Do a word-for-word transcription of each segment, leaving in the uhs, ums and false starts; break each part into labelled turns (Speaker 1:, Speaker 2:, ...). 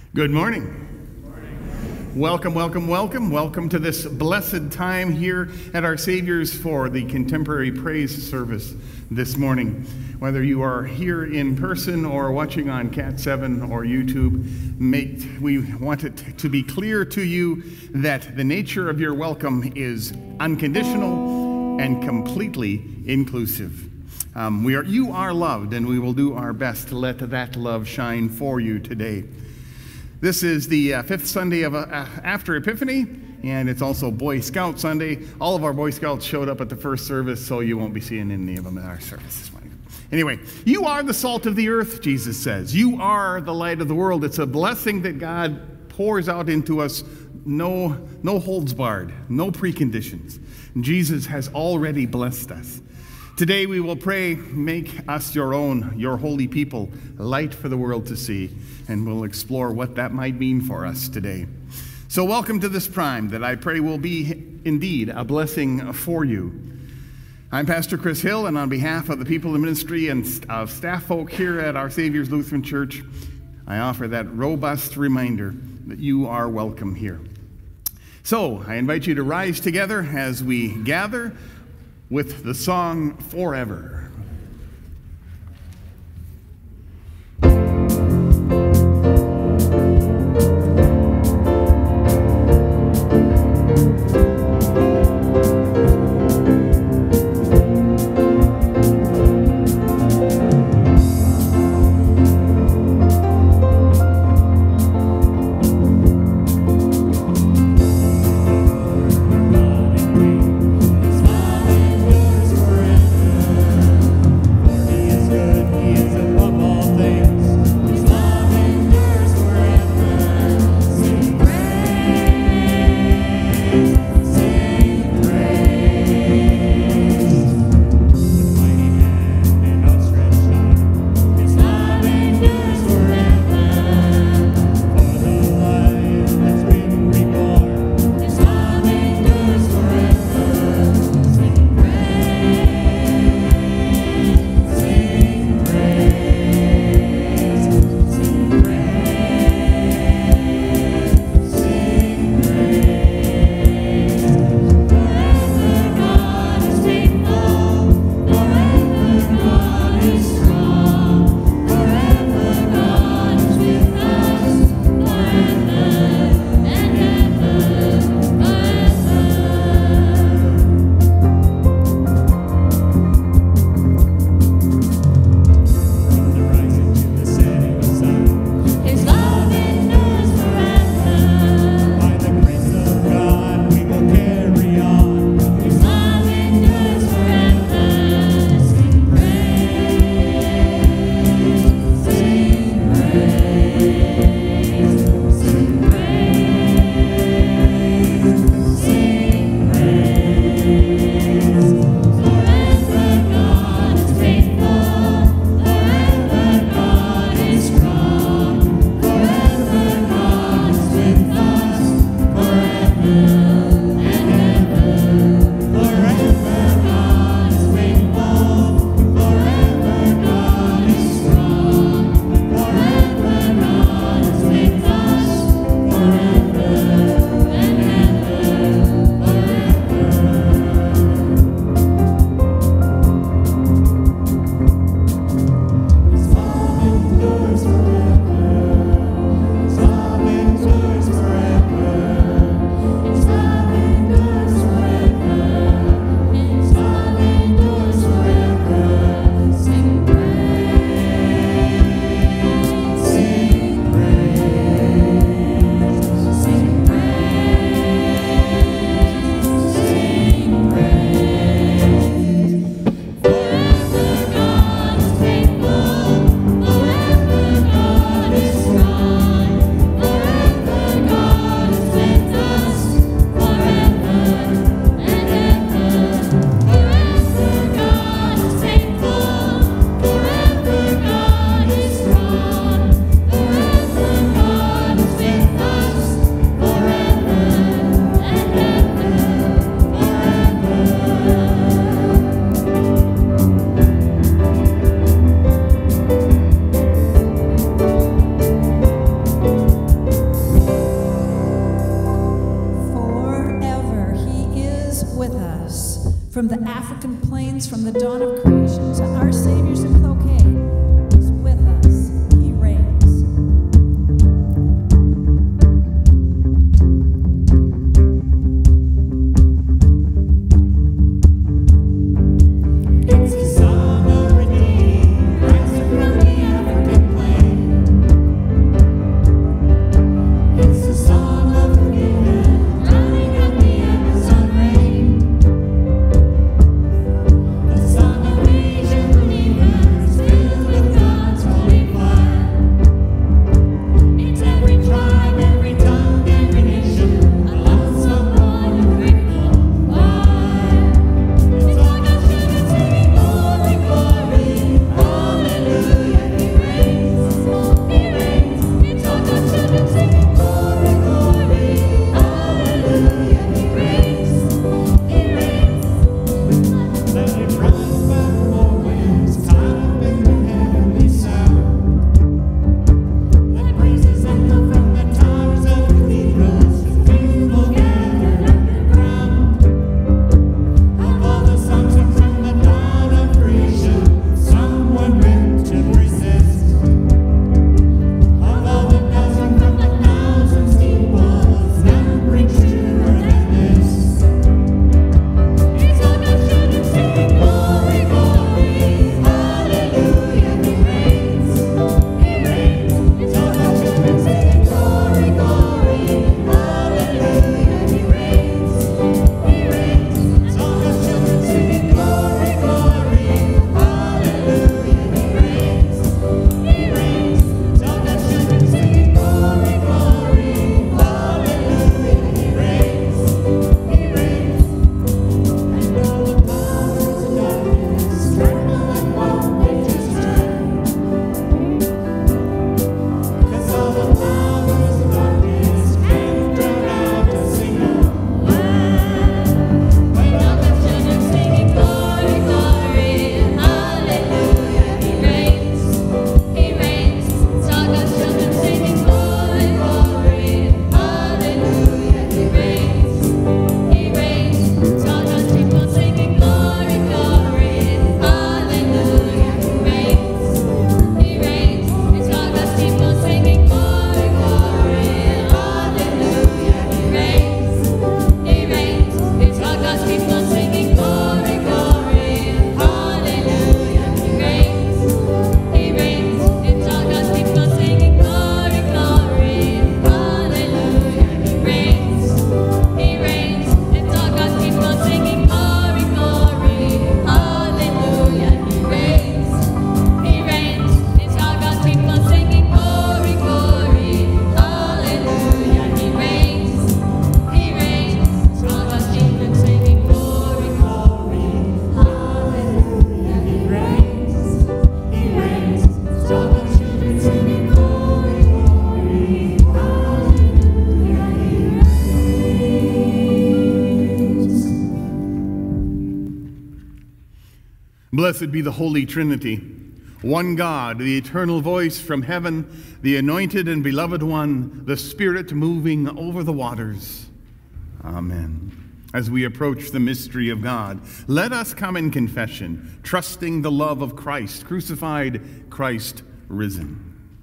Speaker 1: Good morning. Welcome, welcome, welcome. Welcome to this blessed time here at Our Savior's for the contemporary praise service this morning. Whether you are here in person or watching on Cat seven or YouTube, make, we want it to be clear to you that the nature of your welcome is unconditional and completely inclusive. Um, we are, you are loved, and we will do our best to let that love shine for you today. This is the uh, fifth Sunday of uh, after Epiphany, and it's also Boy Scout Sunday. All of our Boy Scouts showed up at the first service, so you won't be seeing any of them in our service this morning. Anyway, you are the salt of the earth, Jesus says. You are the light of the world. It's a blessing that God pours out into us, no, no holds barred, no preconditions. And Jesus has already blessed us. Today we will pray, make us your own, your holy people, light for the world to see, and we'll explore what that might mean for us today. So welcome to this prime that I pray will be indeed a blessing for you. I'm Pastor Chris Hill, and on behalf of the people of the ministry and of staff folk here at Our Savior's Lutheran Church, I offer that robust reminder that you are welcome here. So I invite you to rise together as we gather with the song Forever.
Speaker 2: Forever. reigns from the dawn of creation to our Savior's encloquet. He's with us. He reigns.
Speaker 3: It's the song of redeemed, rising from the African plain. It's the song of forgiven, drowning out the Amazon rain. The song of Asian believers filled with God's holy fire. It's every tribe, every tongue, every nation, a love song born of grateful fire. It's all God's children singing glory, glory, hallelujah, He reigns, He reigns. It's all God's children singing glory, glory, hallelujah, He reigns, He reigns. Let it run back more winds, caught up in the heavenly sound. Let praises echo from the towers of cathedrals, the faithful gathered underground. Of all the songs from the dawn of creation, someone meant to resist. Of all the bells from the thousand steeples, none rings truer than this. It's all God's children singing glory, glory, hallelujah, He reigns, He reigns. It's all God's children singing glory, glory, hallelujah, He reigns, He reigns. It's all God's children singing glory, glory, hallelujah, He reigns, He reigns. It's all God's children singing glory, glory, hallelujah, He reigns, He reigns. And all the powers of darkness tremble and won't they just turn? 'Cause all the powers of darkness can't drown out a single word. When all the children singing glory, glory, hallelujah, He reigns, He reigns. It's all God's children singing glory, glory, hallelujah, He reigns, He reigns. It's all God's people singing glory, glory, hallelujah, He reigns, He reigns. It's all God's people singing glory, glory, hallelujah, He reigns, He reigns. It's all God's people singing glory, glory, hallelujah, He reigns, He reigns. It's all God's people singing glory, glory, hallelujah, He reigns, He reigns. It's all God's people singing glory, glory, hallelujah, He reigns, He reigns. It's all God's people singing glory, glory, hallelujah, He reigns, He reigns. It's all God's children singing glory, glory, hallelujah, He reigns, He reigns. It's all God's children singing glory, glory, hallelujah, He reigns.
Speaker 1: Blessed be the Holy Trinity, one God, the eternal voice from heaven, the anointed and beloved one, the Spirit moving over the waters. Amen. As we approach the mystery of God, let us come in confession, trusting the love of Christ crucified, Christ risen.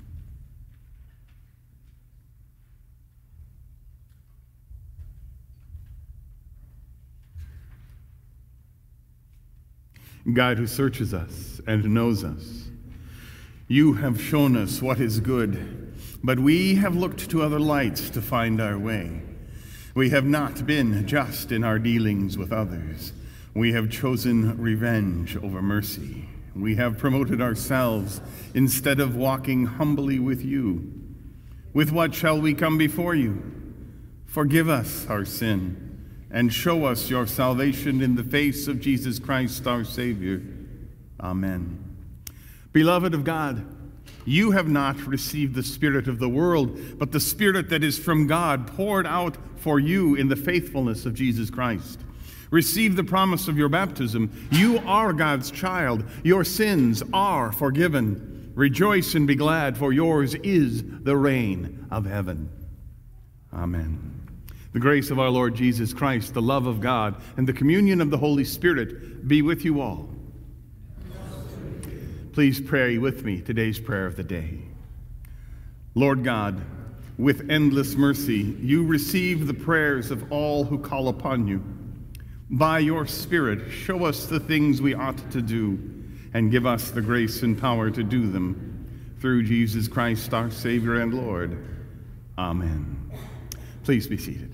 Speaker 1: God who searches us and knows us, you have shown us what is good, but we have looked to other lights to find our way. We have not been just in our dealings with others. We have chosen revenge over mercy. We have promoted ourselves instead of walking humbly with you. With what shall we come before you? Forgive us our sin and show us your salvation in the face of Jesus Christ, our Savior. Amen. Beloved of God, you have not received the Spirit of the world, but the Spirit that is from God, poured out for you in the faithfulness of Jesus Christ. Receive the promise of your baptism. You are God's child. Your sins are forgiven. Rejoice and be glad, for yours is the reign of heaven. Amen. The grace of our Lord Jesus Christ, the love of God, and the communion of the Holy Spirit be with you all. Please pray with me today's prayer of the day. Lord God, with endless mercy, you receive the prayers of all who call upon you. By your Spirit, show us the things we ought to do, and give us the grace and power to do them. Through Jesus Christ, our Savior and Lord. Amen. Please be seated.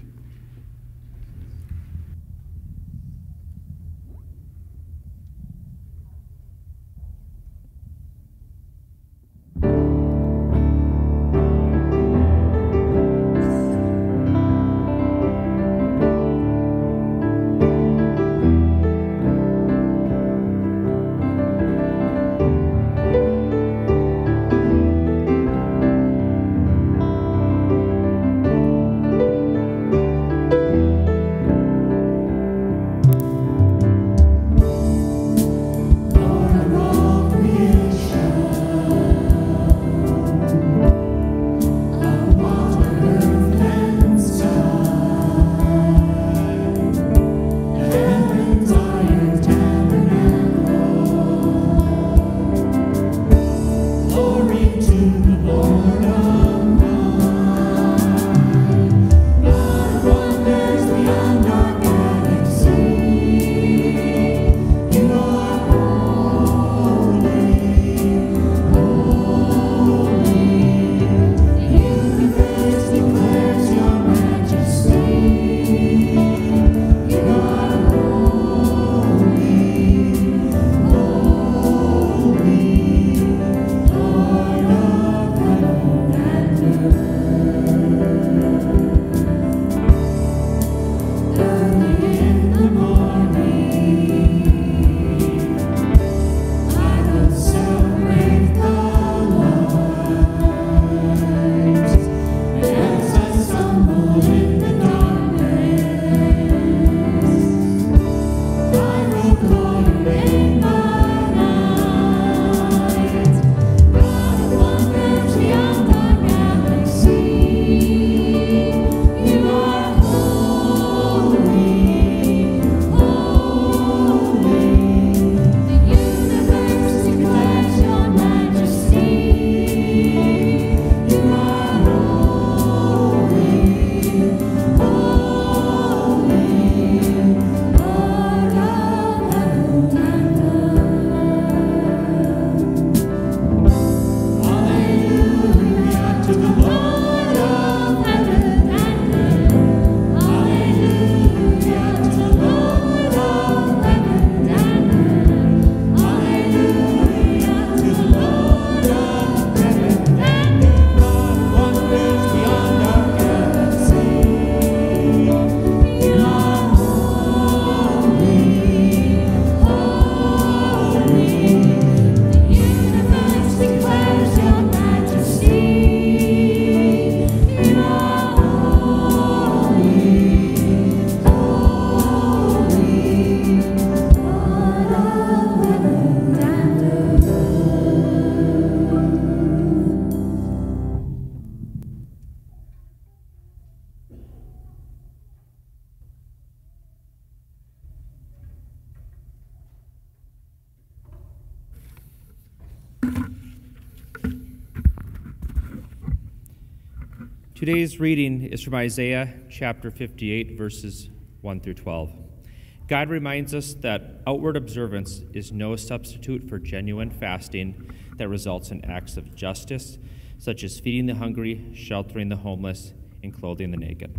Speaker 4: Today's reading is from Isaiah chapter fifty-eight, verses one through twelve. God reminds us that outward observance is no substitute for genuine fasting that results in acts of justice, such as feeding the hungry, sheltering the homeless, and clothing the naked.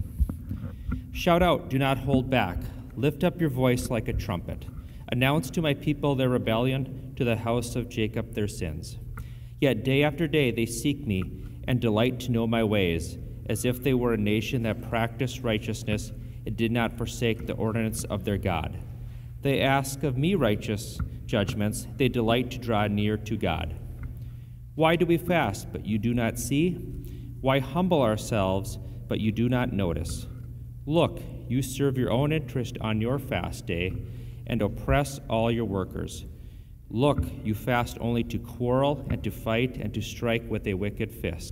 Speaker 4: Shout out, do not hold back. Lift up your voice like a trumpet. Announce to my people their rebellion, to the house of Jacob their sins. Yet day after day they seek me and delight to know my ways, as if they were a nation that practiced righteousness and did not forsake the ordinance of their God. They ask of me righteous judgments. They delight to draw near to God. Why do we fast, but you do not see? Why humble ourselves, but you do not notice? Look, you serve your own interest on your fast day and oppress all your workers. Look, you fast only to quarrel and to fight and to strike with a wicked fist.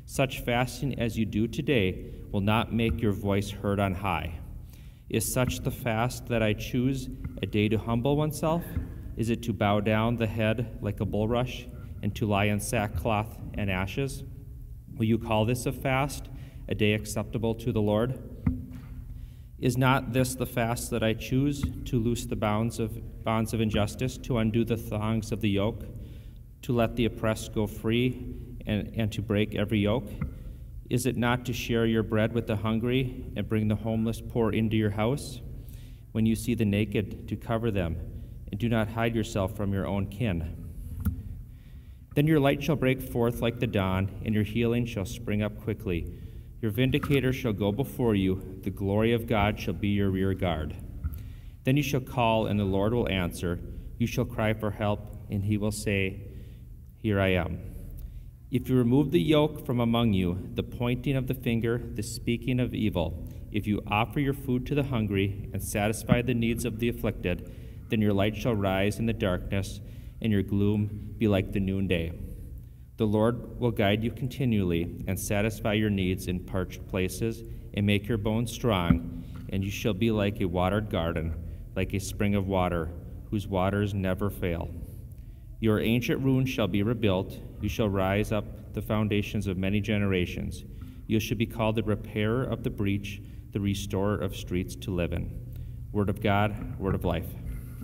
Speaker 4: Such fasting as you do today will not make your voice heard on high. Is such the fast that I choose, a day to humble oneself? Is it to bow down the head like a bulrush and to lie in sackcloth and ashes? Will you call this a fast, a day acceptable to the Lord? Is not this the fast that I choose, to loose the bounds of bonds of injustice, to undo the thongs of the yoke, to let the oppressed go free, and, and to break every yoke? Is it not to share your bread with the hungry and bring the homeless poor into your house? When you see the naked, to cover them, and do not hide yourself from your own kin. Then your light shall break forth like the dawn, and your healing shall spring up quickly. Your vindicator shall go before you, the glory of God shall be your rear guard. Then you shall call, and the Lord will answer. You shall cry for help, and he will say, Here I am. If you remove the yoke from among you, the pointing of the finger, the speaking of evil, if you offer your food to the hungry and satisfy the needs of the afflicted, then your light shall rise in the darkness, and your gloom be like the noonday. The Lord will guide you continually and satisfy your needs in parched places and make your bones strong, and you shall be like a watered garden, like a spring of water, whose waters never fail. Your ancient ruins shall be rebuilt. You shall rise up the foundations of many generations. You shall be called the repairer of the breach, the restorer of streets to live in. Word of God, word of life.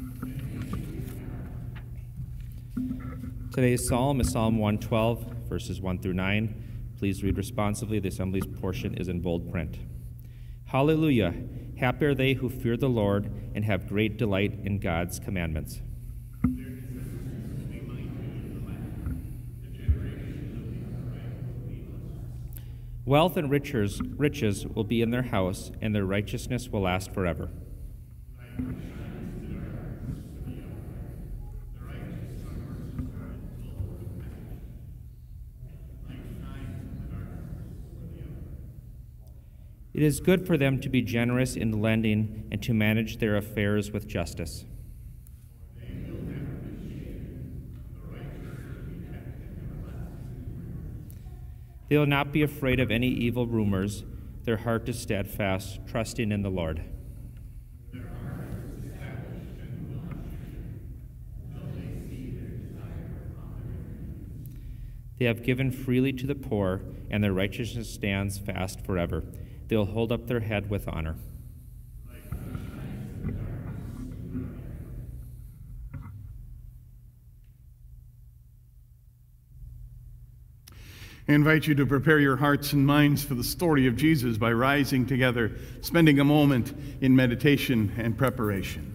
Speaker 4: Today's psalm is Psalm one twelve, verses one through nine. Please read responsively. The assembly's portion is in bold print. Hallelujah! Happy are they who fear the Lord and have great delight in God's commandments. Wealth and riches, riches will be in their house, and their righteousness will last forever. It is good for them to be generous in lending and to manage their affairs with justice. They will not be afraid of any evil rumors. Their heart is steadfast, trusting in the Lord. They have given freely to the poor, and their righteousness stands fast forever. They will hold up their head with honor.
Speaker 1: I invite you to prepare your hearts and minds for the story of Jesus by rising together, spending a moment in meditation and preparation.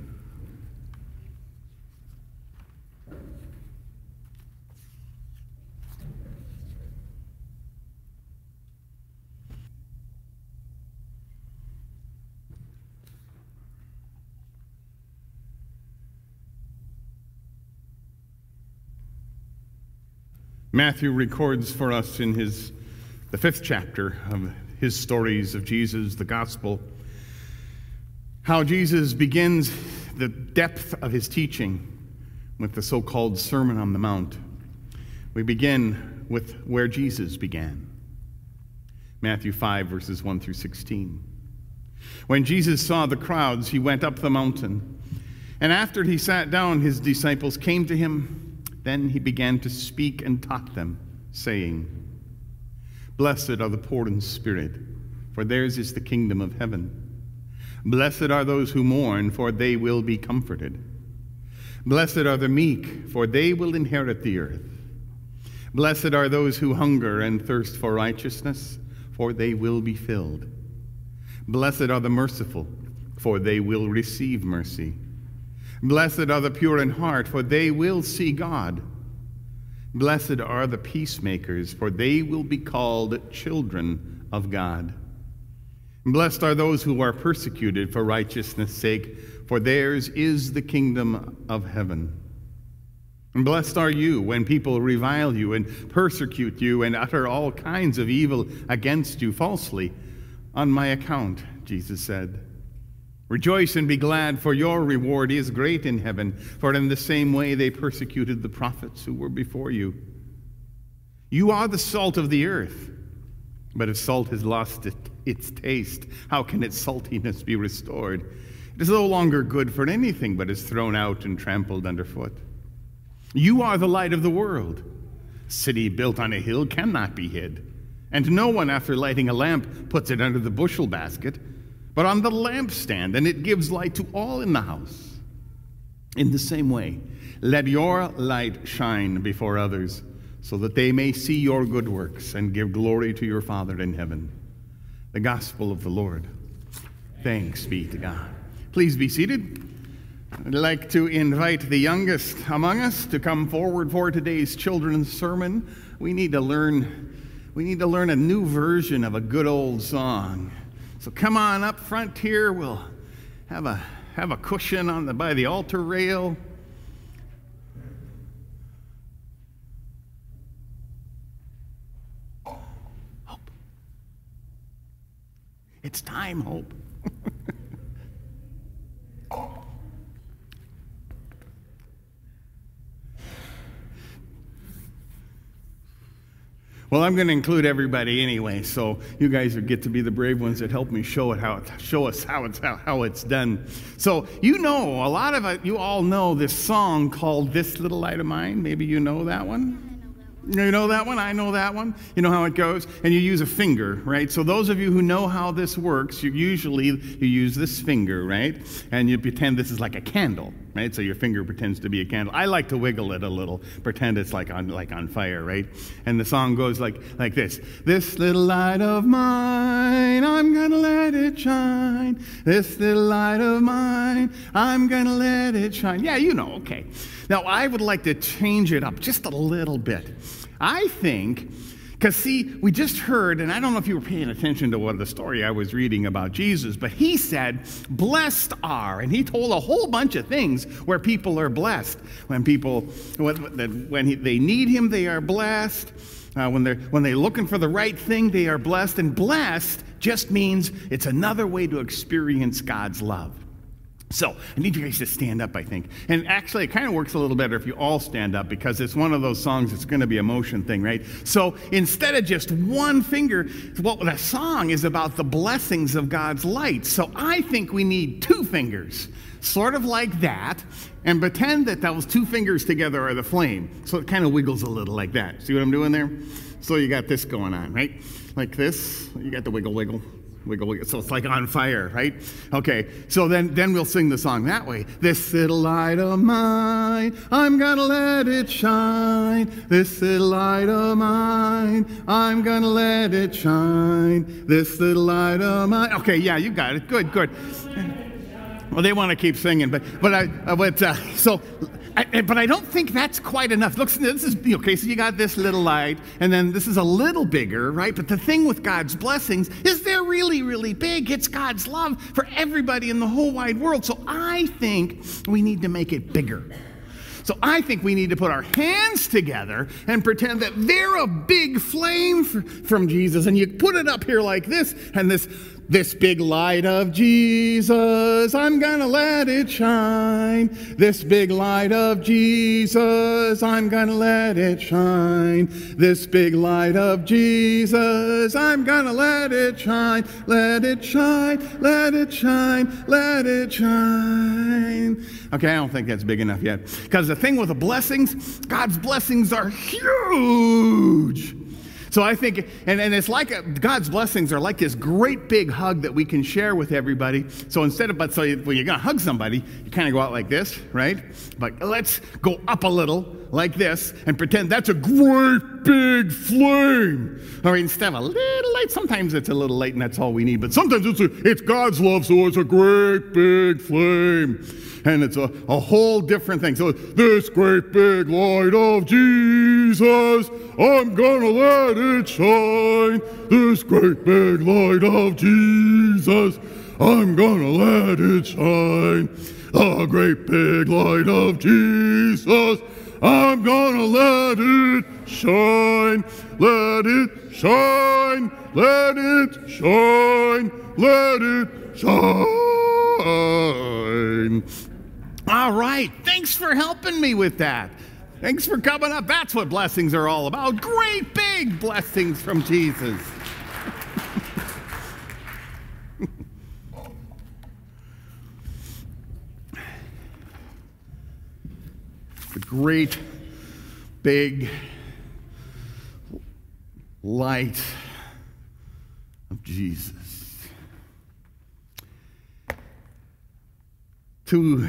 Speaker 1: Matthew records for us in his the fifth chapter of his stories of Jesus, the gospel, how Jesus begins the depth of his teaching with the so-called Sermon on the Mount. We begin with where Jesus began. Matthew five, verses one through sixteen. When Jesus saw the crowds, he went up the mountain, and after he sat down, his disciples came to him. Then he began to speak and taught them, saying, Blessed are the poor in spirit, for theirs is the kingdom of heaven. Blessed are those who mourn, for they will be comforted. Blessed are the meek, for they will inherit the earth. Blessed are those who hunger and thirst for righteousness, for they will be filled. Blessed are the merciful, for they will receive mercy. Blessed are the pure in heart, for they will see God. Blessed are the peacemakers, for they will be called children of God. Blessed are those who are persecuted for righteousness' sake, for theirs is the kingdom of heaven. And blessed are you when people revile you and persecute you and utter all kinds of evil against you falsely on my account, Jesus said. Rejoice and be glad, for your reward is great in heaven, for in the same way they persecuted the prophets who were before you. You are the salt of the earth, But if salt has lost it, its taste, how can its saltiness be restored? It is no longer good for anything, but is thrown out and trampled underfoot. You are the light of the world. A city built on a hill cannot be hid. And no one, after lighting a lamp, puts it under the bushel basket, but on the lampstand, and it gives light to all in the house. In the same way, let your light shine before others, so that they may see your good works and give glory to your Father in heaven. The gospel of the Lord. Thanks be to God. Please be seated. I'd like to invite the youngest among us to come forward for today's children's sermon. We need to learn, we need to learn a new version of a good old song. So come on up front here. We'll have a have a cushion on the by the altar rail. Hope. It's time, Hope. Well, I'm going to include everybody anyway, so you guys get to be the brave ones that help me show it how it, show us how it's how, how it's done. So you know, a lot of it, you all know this song called "This Little Light of Mine." Maybe you know that one. You know that one? I know that one. You know how it goes? And you use a finger, right? So those of you who know how this works, you usually you use this finger, right? And you pretend this is like a candle, right? So your finger pretends to be a candle. I like to wiggle it a little, pretend it's like on like on fire, right? And the song goes like like this. This little light of mine, I'm gonna let it shine. This little light of mine, I'm gonna let it shine. Yeah, you know, okay. Now, I would like to change it up just a little bit. I think, because see, we just heard, and I don't know if you were paying attention to what the story I was reading about Jesus, but he said, blessed are, and he told a whole bunch of things where people are blessed. When people, when, when he, they need him, they are blessed. Uh, when they're when they're looking for the right thing, they are blessed. And blessed just means it's another way to experience God's love. So, I need you guys to stand up, I think. And actually, it kind of works a little better if you all stand up, because it's one of those songs that's going to be a motion thing, right? So, instead of just one finger, well, the song is about the blessings of God's light. So, I think we need two fingers, sort of like that, and pretend that those two fingers together are the flame. So, it kind of wiggles a little like that. See what I'm doing there? So, you got this going on, right? Like this. You got the wiggle, wiggle. Wiggle, wiggle. So it's like on fire, right? Okay, so then, then we'll sing the song that way. This little light of mine, I'm gonna let it shine. This little light of mine, I'm gonna let it shine. This little light of mine. Okay, yeah, you got it. Good, good. Well, they want to keep singing, but but I uh, but uh, so. I, but I don't think that's quite enough. Look, this is okay. So you got this little light, and then this is a little bigger, right? But the thing with God's blessings is they're really, really big. It's God's love for everybody in the whole wide world. So I think we need to make it bigger. So I think we need to put our hands together and pretend that they're a big flame for, from Jesus, and you put it up here like this, and this. This big light of Jesus, I'm gonna let it shine. This big light of Jesus, I'm gonna let it shine. This big light of Jesus, I'm gonna let it shine. Let it shine, let it shine, let it shine. Okay, I don't think that's big enough yet. Because the thing with the blessings, God's blessings are huge. So I think, and, and it's like a, God's blessings are like this great big hug that we can share with everybody. So instead of, but so you, when you're going to hug somebody, you kind of go out like this, right? But let's go up a little like this and pretend that's a great big flame. Or instead of a little light, sometimes it's a little light and that's all we need. But sometimes it's, a, it's God's love, so it's a great big flame. And it's a, a whole different thing. So this great big light of Jesus, I'm gonna let it shine. This great big light of Jesus, I'm gonna let it shine. A great big light of Jesus, I'm gonna let it shine. Let it shine, let it shine, let it shine. All right, thanks for helping me with that. Thanks for coming up. That's what blessings are all about. Great big blessings from Jesus. great big light of Jesus. To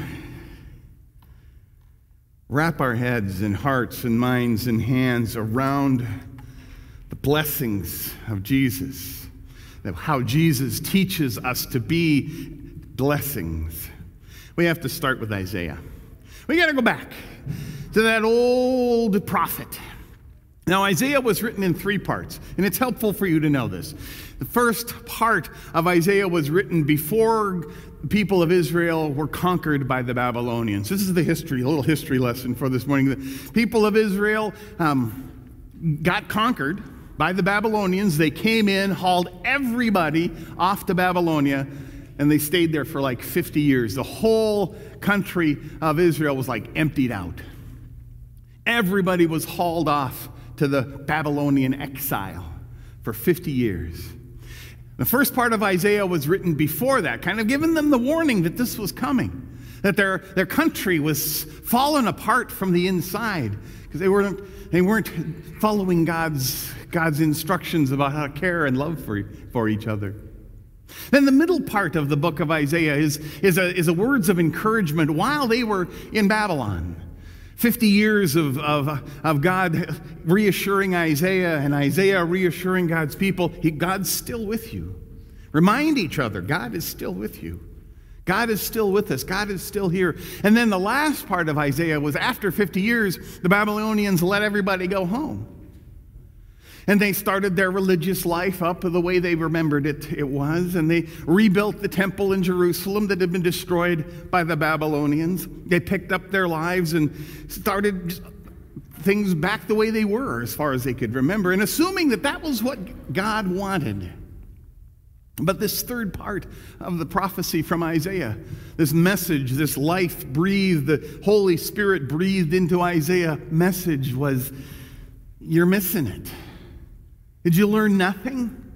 Speaker 1: wrap our heads and hearts and minds and hands around the blessings of Jesus, how Jesus teaches us to be blessings, we have to start with Isaiah. We got to go back to that old prophet. Now, Isaiah was written in three parts, and it's helpful for you to know this. The first part of Isaiah was written before the people of Israel were conquered by the Babylonians. This is the history, a little history lesson for this morning. The people of Israel um, got conquered by the Babylonians. They came in, hauled everybody off to Babylonia, and they stayed there for like fifty years. The whole country of Israel was like emptied out. Everybody was hauled off to the Babylonian exile for fifty years. The first part of Isaiah was written before that, kind of giving them the warning that this was coming, that their, their country was falling apart from the inside because they weren't, they weren't following God's, God's instructions about how to care and love for, for each other. Then the middle part of the book of Isaiah is, is, a, is a words of encouragement while they were in Babylon. fifty years of, of, of God reassuring Isaiah and Isaiah reassuring God's people, he, God's still with you. Remind each other, God is still with you. God is still with us. God is still here. And then the last part of Isaiah was after fifty years, the Babylonians let everybody go home. And they started their religious life up the way they remembered it, it was. And they rebuilt the temple in Jerusalem that had been destroyed by the Babylonians. They picked up their lives and started things back the way they were as far as they could remember, and assuming that that was what God wanted. But this third part of the prophecy from Isaiah, this message, this life breathed, the Holy Spirit breathed into Isaiah message was, you're missing it. Did you learn nothing?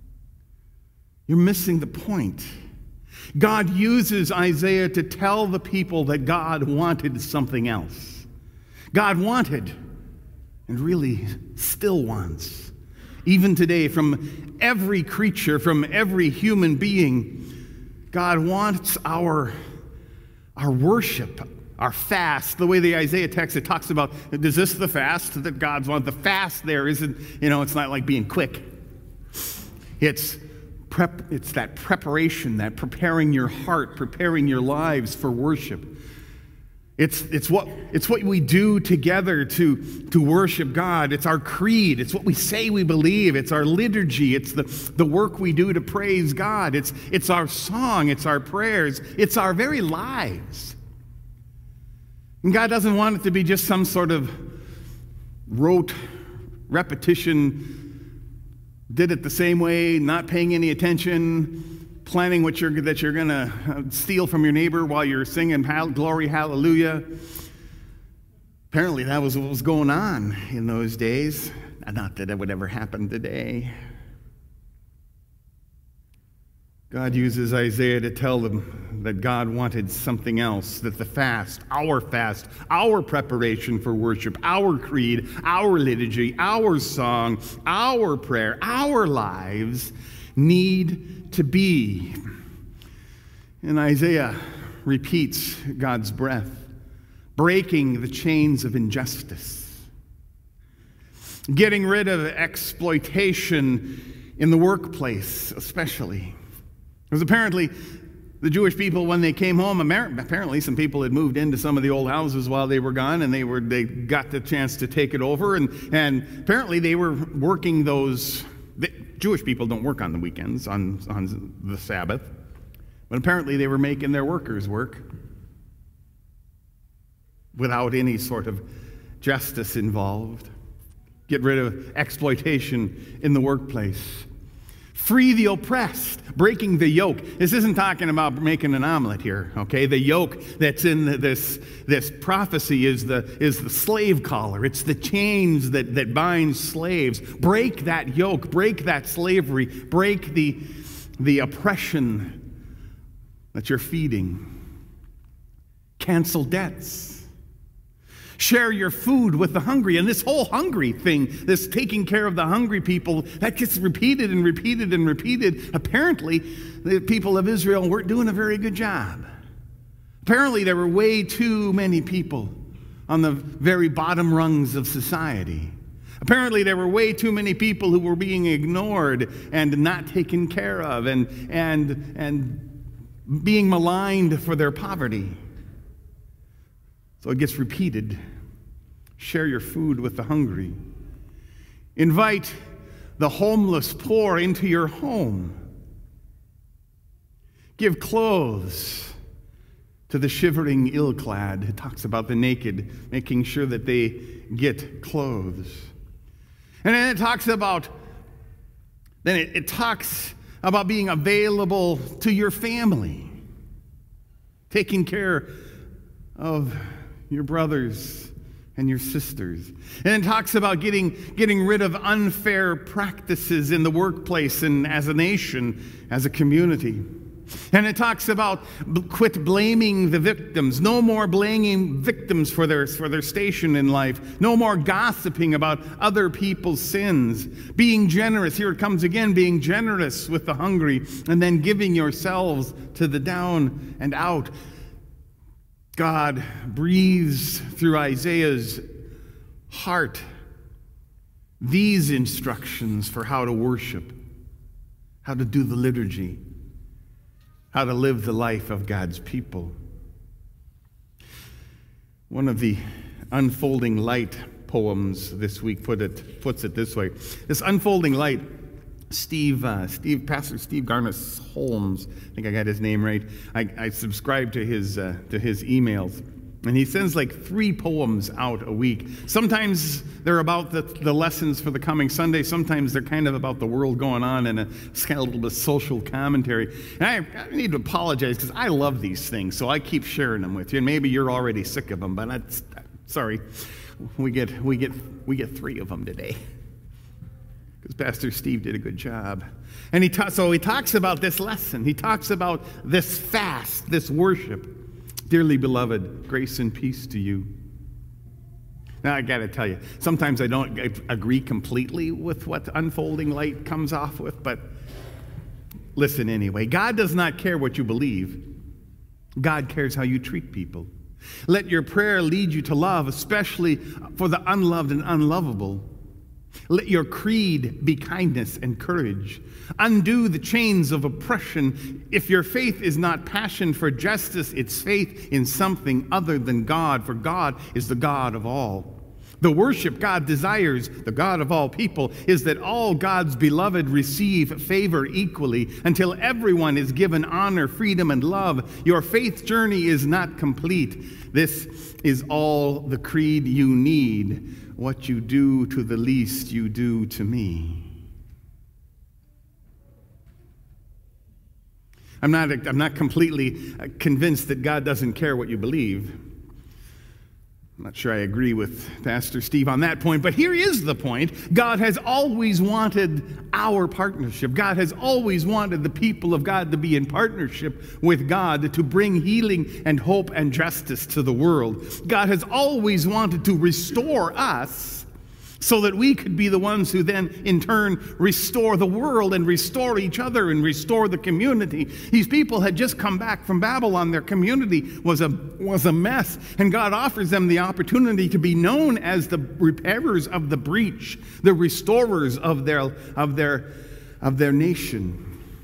Speaker 1: You're missing the point. God uses Isaiah to tell the people that God wanted something else. God wanted, and really still wants, even today, from every creature, from every human being, God wants our, our worship, our fast. The way the Isaiah text, it talks about, is this the fast that God's want? The fast there isn't, you know, it's not like being quick. It's prep, it's that preparation, that preparing your heart, preparing your lives for worship. It's, it's, what, it's what we do together to, to worship God. It's our creed. It's what we say we believe. It's our liturgy. It's the, the work we do to praise God. It's, it's our song. It's our prayers. It's our very lives. And God doesn't want it to be just some sort of rote repetition, did it the same way, not paying any attention, planning what you're, that you're going to steal from your neighbor while you're singing glory, hallelujah. Apparently that was what was going on in those days. Not that it would ever happen today. God uses Isaiah to tell them that God wanted something else, that the fast, our fast, our preparation for worship, our creed, our liturgy, our song, our prayer, our lives need to be. And Isaiah repeats God's breath, breaking the chains of injustice, getting rid of exploitation in the workplace especially. Because apparently, the Jewish people, when they came home, apparently some people had moved into some of the old houses while they were gone, and they were they got the chance to take it over, and, and apparently they were working those. The Jewish people don't work on the weekends, on, on the Sabbath, but apparently they were making their workers work without any sort of justice involved. Get rid of exploitation in the workplace. Free the oppressed, breaking the yoke. This isn't talking about making an omelet here, okay? The yoke that's in this, this prophecy is the, is the slave collar. It's the chains that, that bind slaves. Break that yoke, break that slavery, break the, the oppression that you're feeding. Cancel debts. Share your food with the hungry. And this whole hungry thing, this taking care of the hungry people, that gets repeated and repeated and repeated. Apparently, the people of Israel weren't doing a very good job. Apparently, there were way too many people on the very bottom rungs of society. Apparently, there were way too many people who were being ignored and not taken care of and, and, and being maligned for their poverty. So it gets repeated. Share your food with the hungry. Invite the homeless poor into your home. Give clothes to the shivering ill-clad. It talks about the naked, making sure that they get clothes. And then it talks about, then it, it talks about being available to your family, taking care of your brothers and your sisters. And it talks about getting, getting rid of unfair practices in the workplace and as a nation, as a community. And it talks about quit blaming the victims. No more blaming victims for their, for their station in life. No more gossiping about other people's sins. Being generous. Here it comes again, being generous with the hungry. And then giving yourselves to the down and out. God breathes through Isaiah's heart these instructions for how to worship, how to do the liturgy, how to live the life of God's people. One of the Unfolding Light poems this week put it, puts it this way. This Unfolding Light, Steve, uh, Steve, Pastor Steve Garnis Holmes, I think I got his name right. I, I subscribe to his uh, to his emails, and he sends like three poems out a week. Sometimes they're about the, the lessons for the coming Sunday. Sometimes they're kind of about the world going on, and a, it's kind of a little bit of social commentary. And I, I need to apologize because I love these things, so I keep sharing them with you. And maybe you're already sick of them, but I, sorry, we get we get we get three of them today. Because Pastor Steve did a good job. And he ta- so he talks about this lesson. He talks about this fast, this worship. Dearly beloved, grace and peace to you. Now, I got to tell you, sometimes I don't agree completely with what Unfolding Light comes off with, but listen anyway. God does not care what you believe. God cares how you treat people. Let your prayer lead you to love, especially for the unloved and unlovable. Let your creed be kindness and courage. Undo the chains of oppression. If your faith is not passion for justice, it's faith in something other than God, for God is the God of all. The worship God desires, the God of all people, is that all God's beloved receive favor equally until everyone is given honor, freedom, and love. Your faith journey is not complete. This is all the creed you need. What you do to the least, you do to me. I'm not, I'm not completely convinced that God doesn't care what you believe. I'm not sure I agree with Pastor Steve on that point, but here is the point. God has always wanted our partnership. God has always wanted the people of God to be in partnership with God, to bring healing and hope and justice to the world. God has always wanted to restore us so that we could be the ones who then, in turn, restore the world and restore each other and restore the community. These people had just come back from Babylon. Their community was a, was a mess, and God offers them the opportunity to be known as the repairers of the breach, the restorers of their, of their, of their nation.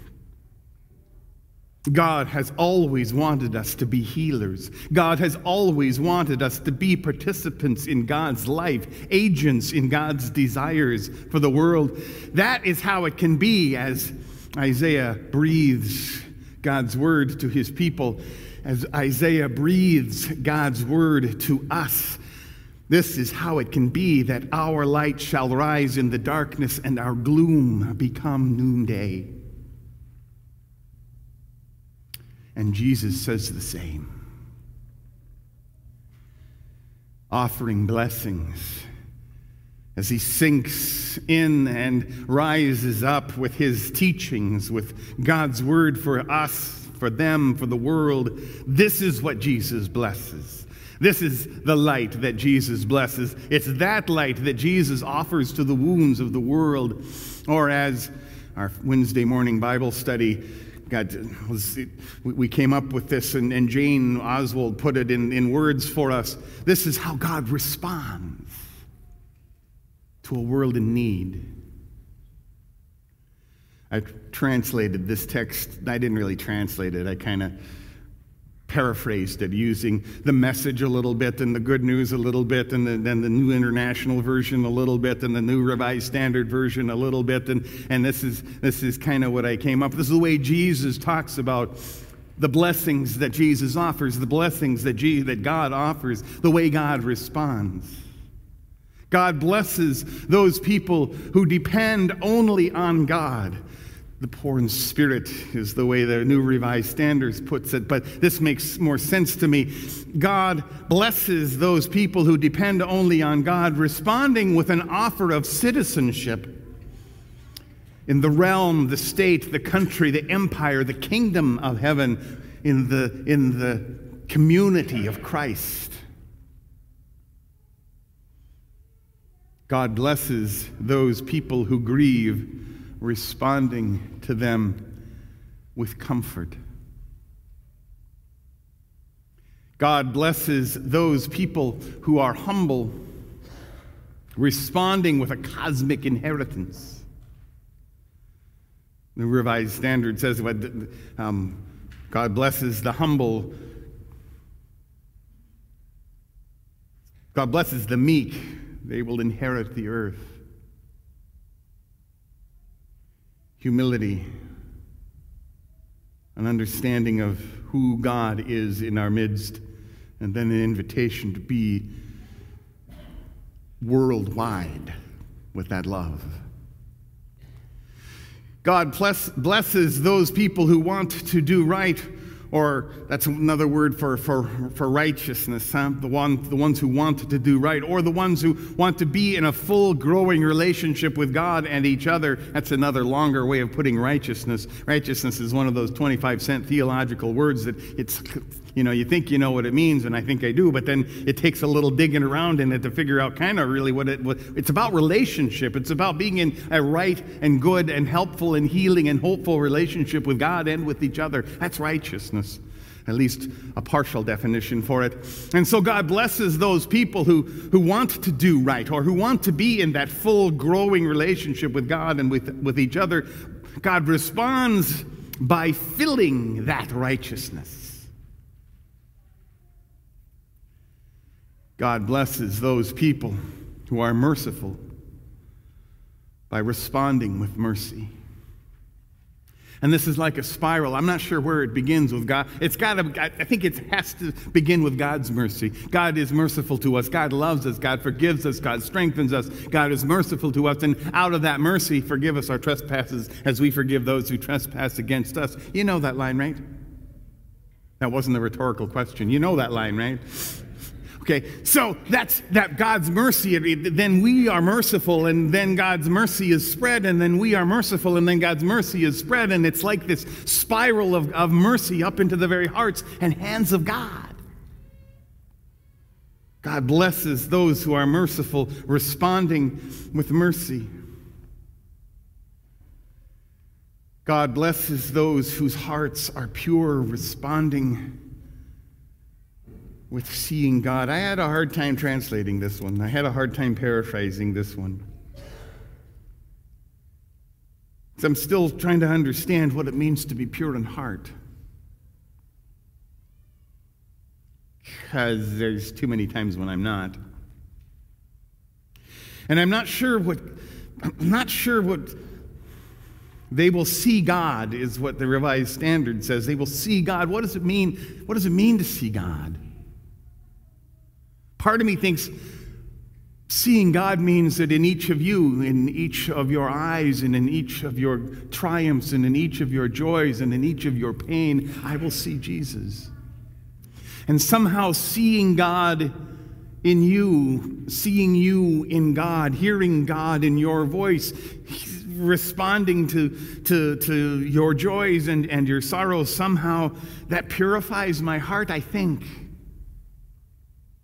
Speaker 1: God has always wanted us to be healers. God has always wanted us to be participants in God's life, agents in God's desires for the world. That is how it can be as Isaiah breathes God's word to his people, as Isaiah breathes God's word to us. This is how it can be that our light shall rise in the darkness and our gloom become noonday. And Jesus says the same, offering blessings as he sinks in and rises up with his teachings, with God's word for us, for them, for the world. This is what Jesus blesses. This is the light that Jesus blesses. It's that light that Jesus offers to the wounds of the world. Or as our Wednesday morning Bible study, God, was, we came up with this, and, and Jane Oswald put it in, in words for us. This is how God responds to a world in need. I translated this text. I didn't really translate it. I kind of paraphrased it using the Message a little bit and the Good News a little bit and then the, the New International Version a little bit and the New Revised Standard Version a little bit. And, and this is, this is kind of what I came up with. This is the way Jesus talks about the blessings that Jesus offers, the blessings that, Je- that God offers, the way God responds. God blesses those people who depend only on God. The poor in spirit is the way the New Revised Standards puts it, but this makes more sense to me. God blesses those people who depend only on God, responding with an offer of citizenship in the realm, the state, the country, the empire, the kingdom of heaven, in the, in the community of Christ. God blesses those people who grieve, responding to them with comfort. God blesses those people who are humble, responding with a cosmic inheritance. The Revised Standard says what um, God blesses the humble. God blesses the meek. They will inherit the earth. Humility, an understanding of who God is in our midst, and then an invitation to be worldwide with that love. God bless, blesses those people who want to do right, or that's another word for, for, for righteousness, huh? The, one, the ones who want to do right, or the ones who want to be in a full, growing relationship with God and each other. That's another longer way of putting righteousness. Righteousness is one of those twenty-five cent theological words that it's, you know, you think you know what it means, and I think I do, but then it takes a little digging around in it to figure out kind of really what it, what, it's about relationship. It's about being in a right and good and helpful and healing and hopeful relationship with God and with each other. That's righteousness. At least a partial definition for it. And so God blesses those people who, who want to do right, or who want to be in that full, growing relationship with God and with, with each other. God responds by filling that righteousness. God blesses those people who are merciful by responding with mercy. And this is like a spiral. I'm not sure where it begins with God. It's got to, I think it has to begin with God's mercy. God is merciful to us. God loves us. God forgives us. God strengthens us. God is merciful to us. And out of that mercy, forgive us our trespasses as we forgive those who trespass against us. You know that line, right? That wasn't a rhetorical question. You know that line, right? Okay, so that's that God's mercy. Then we are merciful, and then God's mercy is spread, and then we are merciful, and then God's mercy is spread, and it's like this spiral of, of mercy up into the very hearts and hands of God. God blesses those who are merciful, responding with mercy. God blesses those whose hearts are pure, responding with seeing God. I had a hard time translating this one. I had a hard time paraphrasing this one. So I'm still trying to understand what it means to be pure in heart. Because there's too many times when I'm not. And I'm not sure what, I'm not sure what, they will see God is what the Revised Standard says. They will see God. What does it mean? What does it mean to see God? Part of me thinks seeing God means that in each of you, in each of your eyes, and in each of your triumphs, and in each of your joys, and in each of your pain, I will see Jesus. And somehow seeing God in you, seeing you in God, hearing God in your voice, responding to, to, to your joys and, and your sorrows, somehow that purifies my heart, I think.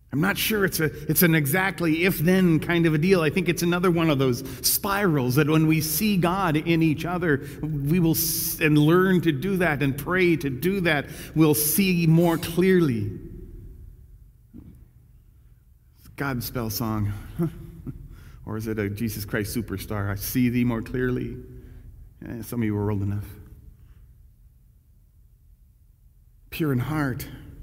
Speaker 1: I'm not sure it's a it's an exactly if-then kind of a deal. I think it's another one of those spirals that when we see God in each other, we will s- and learn to do that and pray to do that, we'll see more clearly. Godspell song. Or is it a Jesus Christ Superstar? I see thee more clearly. Eh, some of you are old enough. Pure in heart.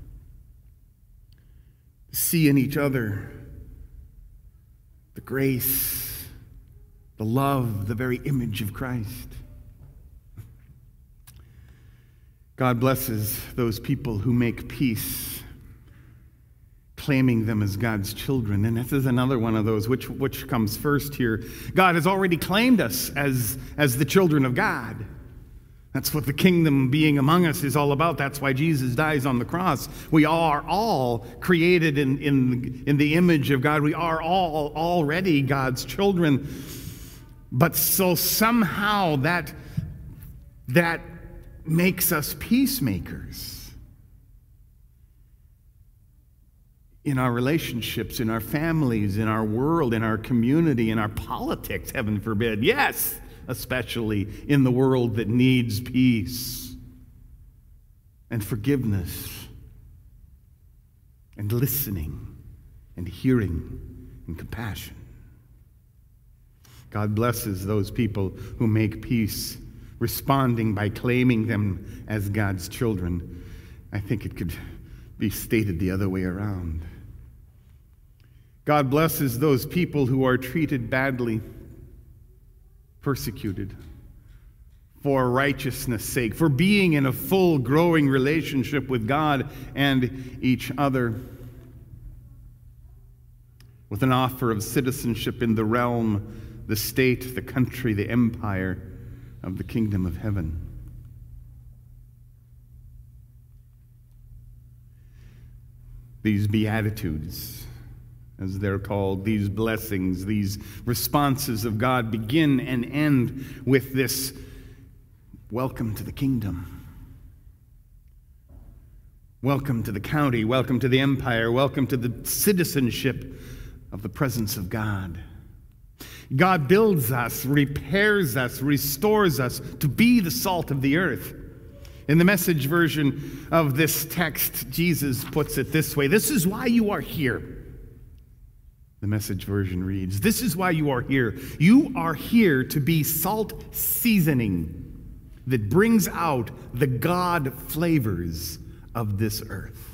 Speaker 1: See in each other the grace, the love, the very image of Christ. God blesses those people who make peace, claiming them as God's children. And this is another one of those. Which, which comes first here? God has already claimed us as, as the children of God. That's what the kingdom being among us is all about. That's why Jesus dies on the cross. We are all created in, in, in the image of God. We are all already God's children. But so somehow that, that makes us peacemakers in our relationships, in our families, in our world, in our community, in our politics, heaven forbid. Yes, especially in the world that needs peace and forgiveness and listening and hearing and compassion. God blesses those people who make peace, responding by claiming them as God's children. I think it could be stated the other way around. God blesses those people who are treated badly, persecuted for righteousness' sake, for being in a full, growing relationship with God and each other, with an offer of citizenship in the realm, the state, the country, the empire of the kingdom of heaven. These Beatitudes, as they're called, these blessings, these responses of God begin and end with this welcome to the kingdom. Welcome to the county, welcome to the empire, welcome to the citizenship of the presence of God. God builds us, repairs us, restores us to be the salt of the earth. In the Message version of this text, Jesus puts it this way: this is why you are here. The Message version reads, this is why you are here. You are here to be salt seasoning that brings out the God flavors of this earth.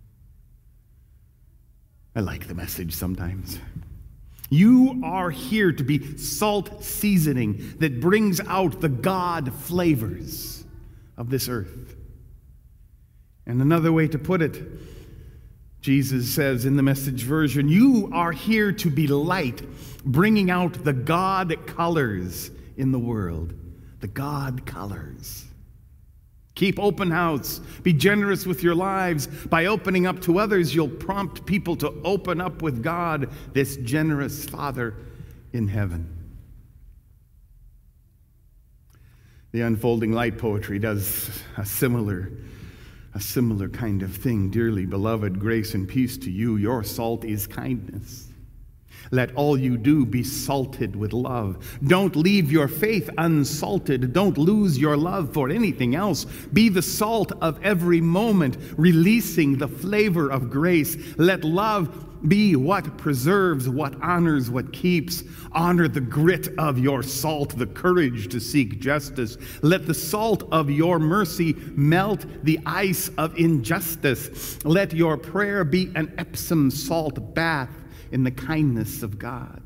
Speaker 1: I like the Message sometimes. You are here to be salt seasoning that brings out the God flavors of this earth. And another way to put it, Jesus says in the Message version, you are here to be light, bringing out the God colors in the world. The God colors. Keep open house. Be generous with your lives. By opening up to others, you'll prompt people to open up with God, this generous Father in heaven. The Unfolding Light poetry does a similar A similar kind of thing. Dearly beloved, grace and peace to you. Your salt is kindness. Let all you do be salted with love. Don't leave your faith unsalted. Don't lose your love for anything else. Be the salt of every moment, releasing the flavor of grace. Let love be what preserves, what honors, what keeps. Honor the grit of your salt, the courage to seek justice. Let the salt of your mercy melt the ice of injustice. Let your prayer be an Epsom salt bath in the kindness of God.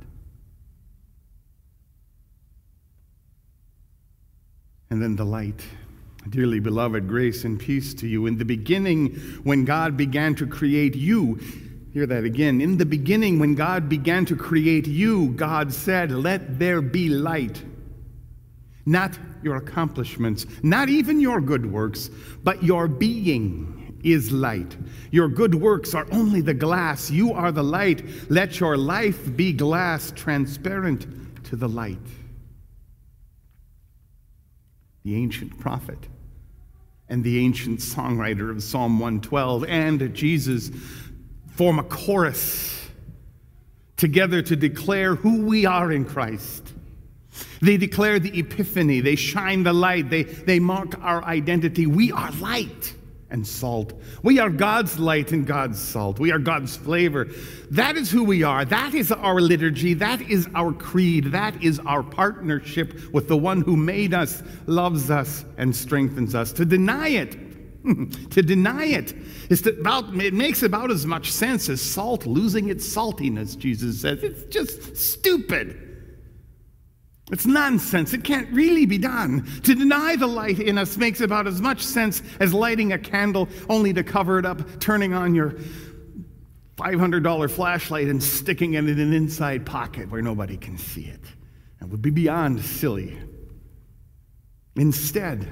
Speaker 1: And then the light. Dearly beloved, grace and peace to you. In the beginning, when God began to create you, hear that again. In the beginning, when God began to create you, God said, let there be light. Not your accomplishments, not even your good works, but your being is light. Your good works are only the glass. You are the light. Let your life be glass, transparent to the light. The ancient prophet and the ancient songwriter of Psalm one twelve and Jesus form a chorus together to declare who we are in Christ. They declare the epiphany. They shine the light. They, they mark our identity. We are light and salt. We are God's light and God's salt. We are God's flavor. That is who we are. That is our liturgy. That is our creed. That is our partnership with the one who made us, loves us, and strengthens us. To deny it, to deny it, is to about, it makes about as much sense as salt losing its saltiness, Jesus says. It's just stupid. It's nonsense. It can't really be done. To deny the light in us makes about as much sense as lighting a candle only to cover it up, turning on your five hundred dollar flashlight and sticking it in an inside pocket where nobody can see it. It would be beyond silly. Instead,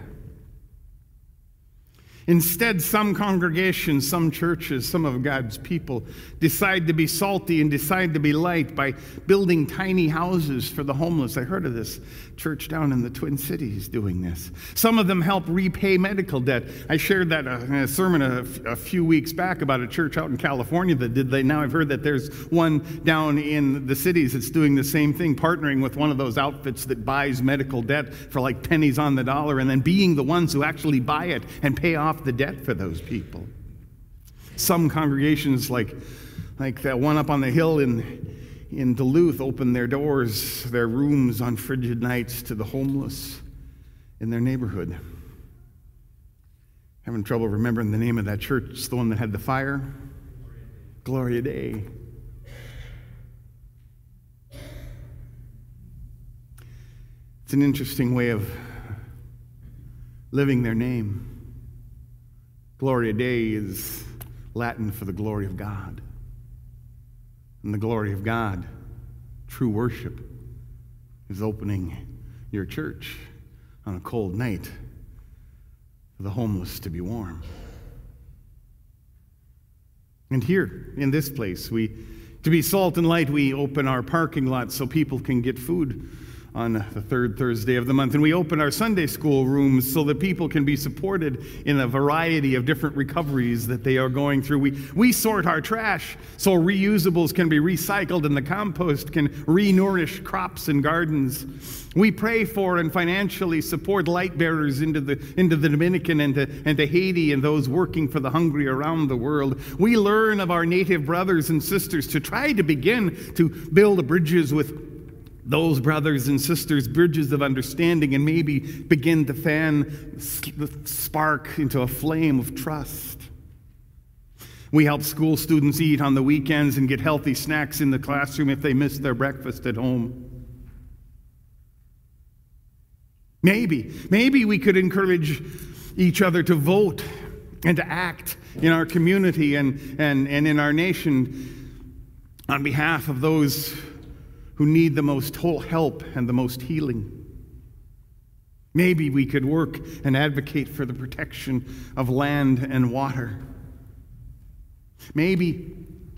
Speaker 1: Instead, some congregations, some churches, some of God's people decide to be salty and decide to be light by building tiny houses for the homeless. I heard of this church down in the Twin Cities doing this. Some of them help repay medical debt. I shared that in a sermon a, a few weeks back about a church out in California that did that. Now I've heard that there's one down in the cities that's doing the same thing, partnering with one of those outfits that buys medical debt for like pennies on the dollar and then being the ones who actually buy it and pay off the debt for those people. Some congregations like like that one up on the hill in in Duluth open their doors, their rooms on frigid nights to the homeless in their neighborhood. Having trouble remembering the name of that church. It's the one that had the fire. Gloria Dei. It's an interesting way of living their name. Gloria Dei is Latin for the glory of God. And the glory of God, true worship, is opening your church on a cold night for the homeless to be warm. And here, in this place, we, to be salt and light, we open our parking lot so people can get food on the third Thursday of the month. And we open our Sunday school rooms so that people can be supported in a variety of different recoveries that they are going through. We, we sort our trash so reusables can be recycled and the compost can re-nourish crops and gardens. We pray for and financially support light bearers into the, into the Dominican and to, and to Haiti and those working for the hungry around the world. We learn of our native brothers and sisters to try to begin to build bridges with those brothers and sisters, bridges of understanding, and maybe begin to fan the spark into a flame of trust. We help school students eat on the weekends and get healthy snacks in the classroom if they miss their breakfast at home. Maybe, maybe we could encourage each other to vote and to act in our community and, and, and in our nation on behalf of those who need the most whole help and the most healing. Maybe we could work and advocate for the protection of land and water. Maybe,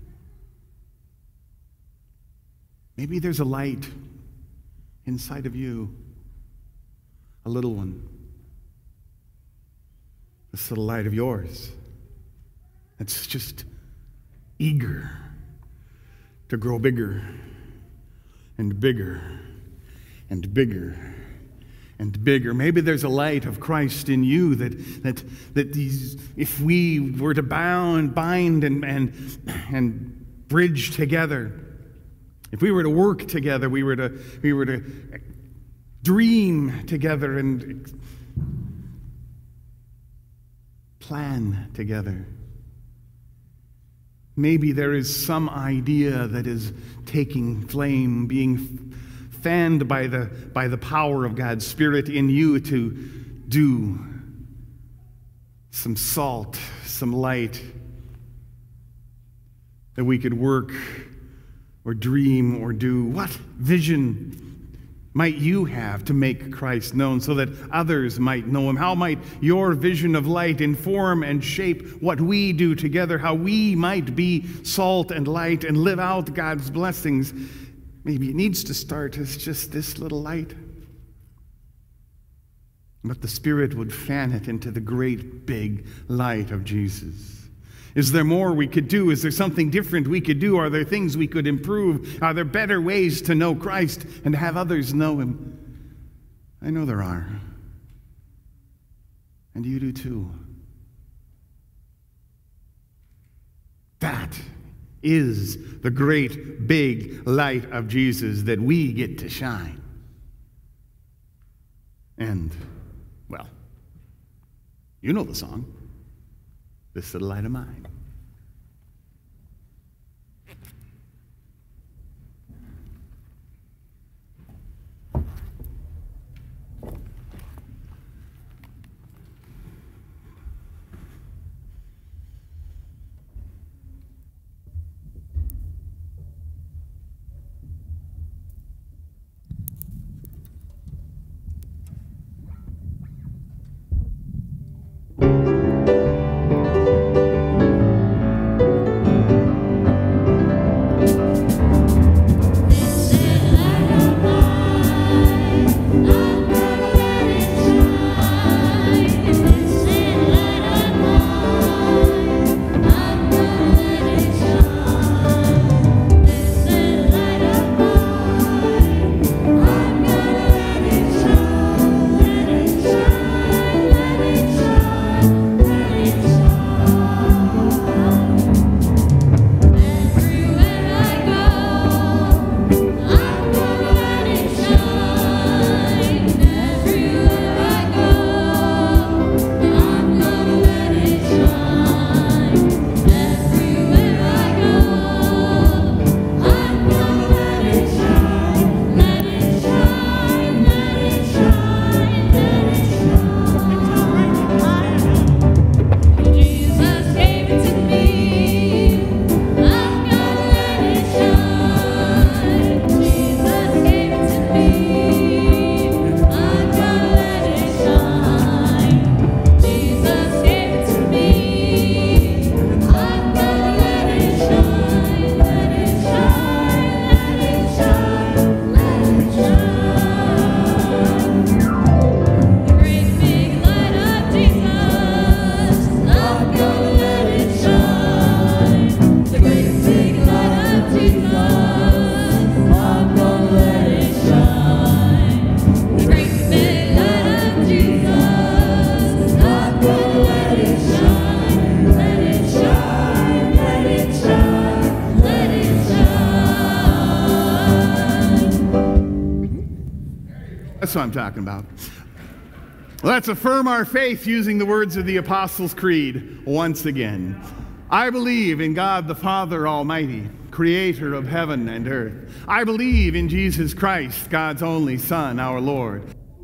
Speaker 1: maybe there's a light inside of you, a little one. This little light of yours that's just eager to grow bigger and bigger and bigger and bigger. Maybe there's a light of Christ in you that that that these, if we were to bound, bind and and and bridge together, if we were to work together, we were to we were to dream together and plan together. Maybe there is some idea that is taking flame, being fanned by the, by the power of God's Spirit in you to do some salt, some light, that we could work or dream or do. What vision might you have to make Christ known so that others might know him? How might your vision of light inform and shape what we do together, how we might be salt and light and live out God's blessings? Maybe it needs to start as just this little light, but the Spirit would fan it into the great big light of Jesus. Is there more we could do? Is there something different we could do? Are there things we could improve? Are there better ways to know Christ and have others know him? I know there are. And you do too. That is the great big light of Jesus that we get to shine. And, well, you know the song, "This Little Light of Mine." That's what I'm talking about. Let's affirm our faith using the words of the Apostles' Creed once again. I believe in God the Father Almighty, creator of heaven and earth. I believe in Jesus Christ, God's only Son, our Lord.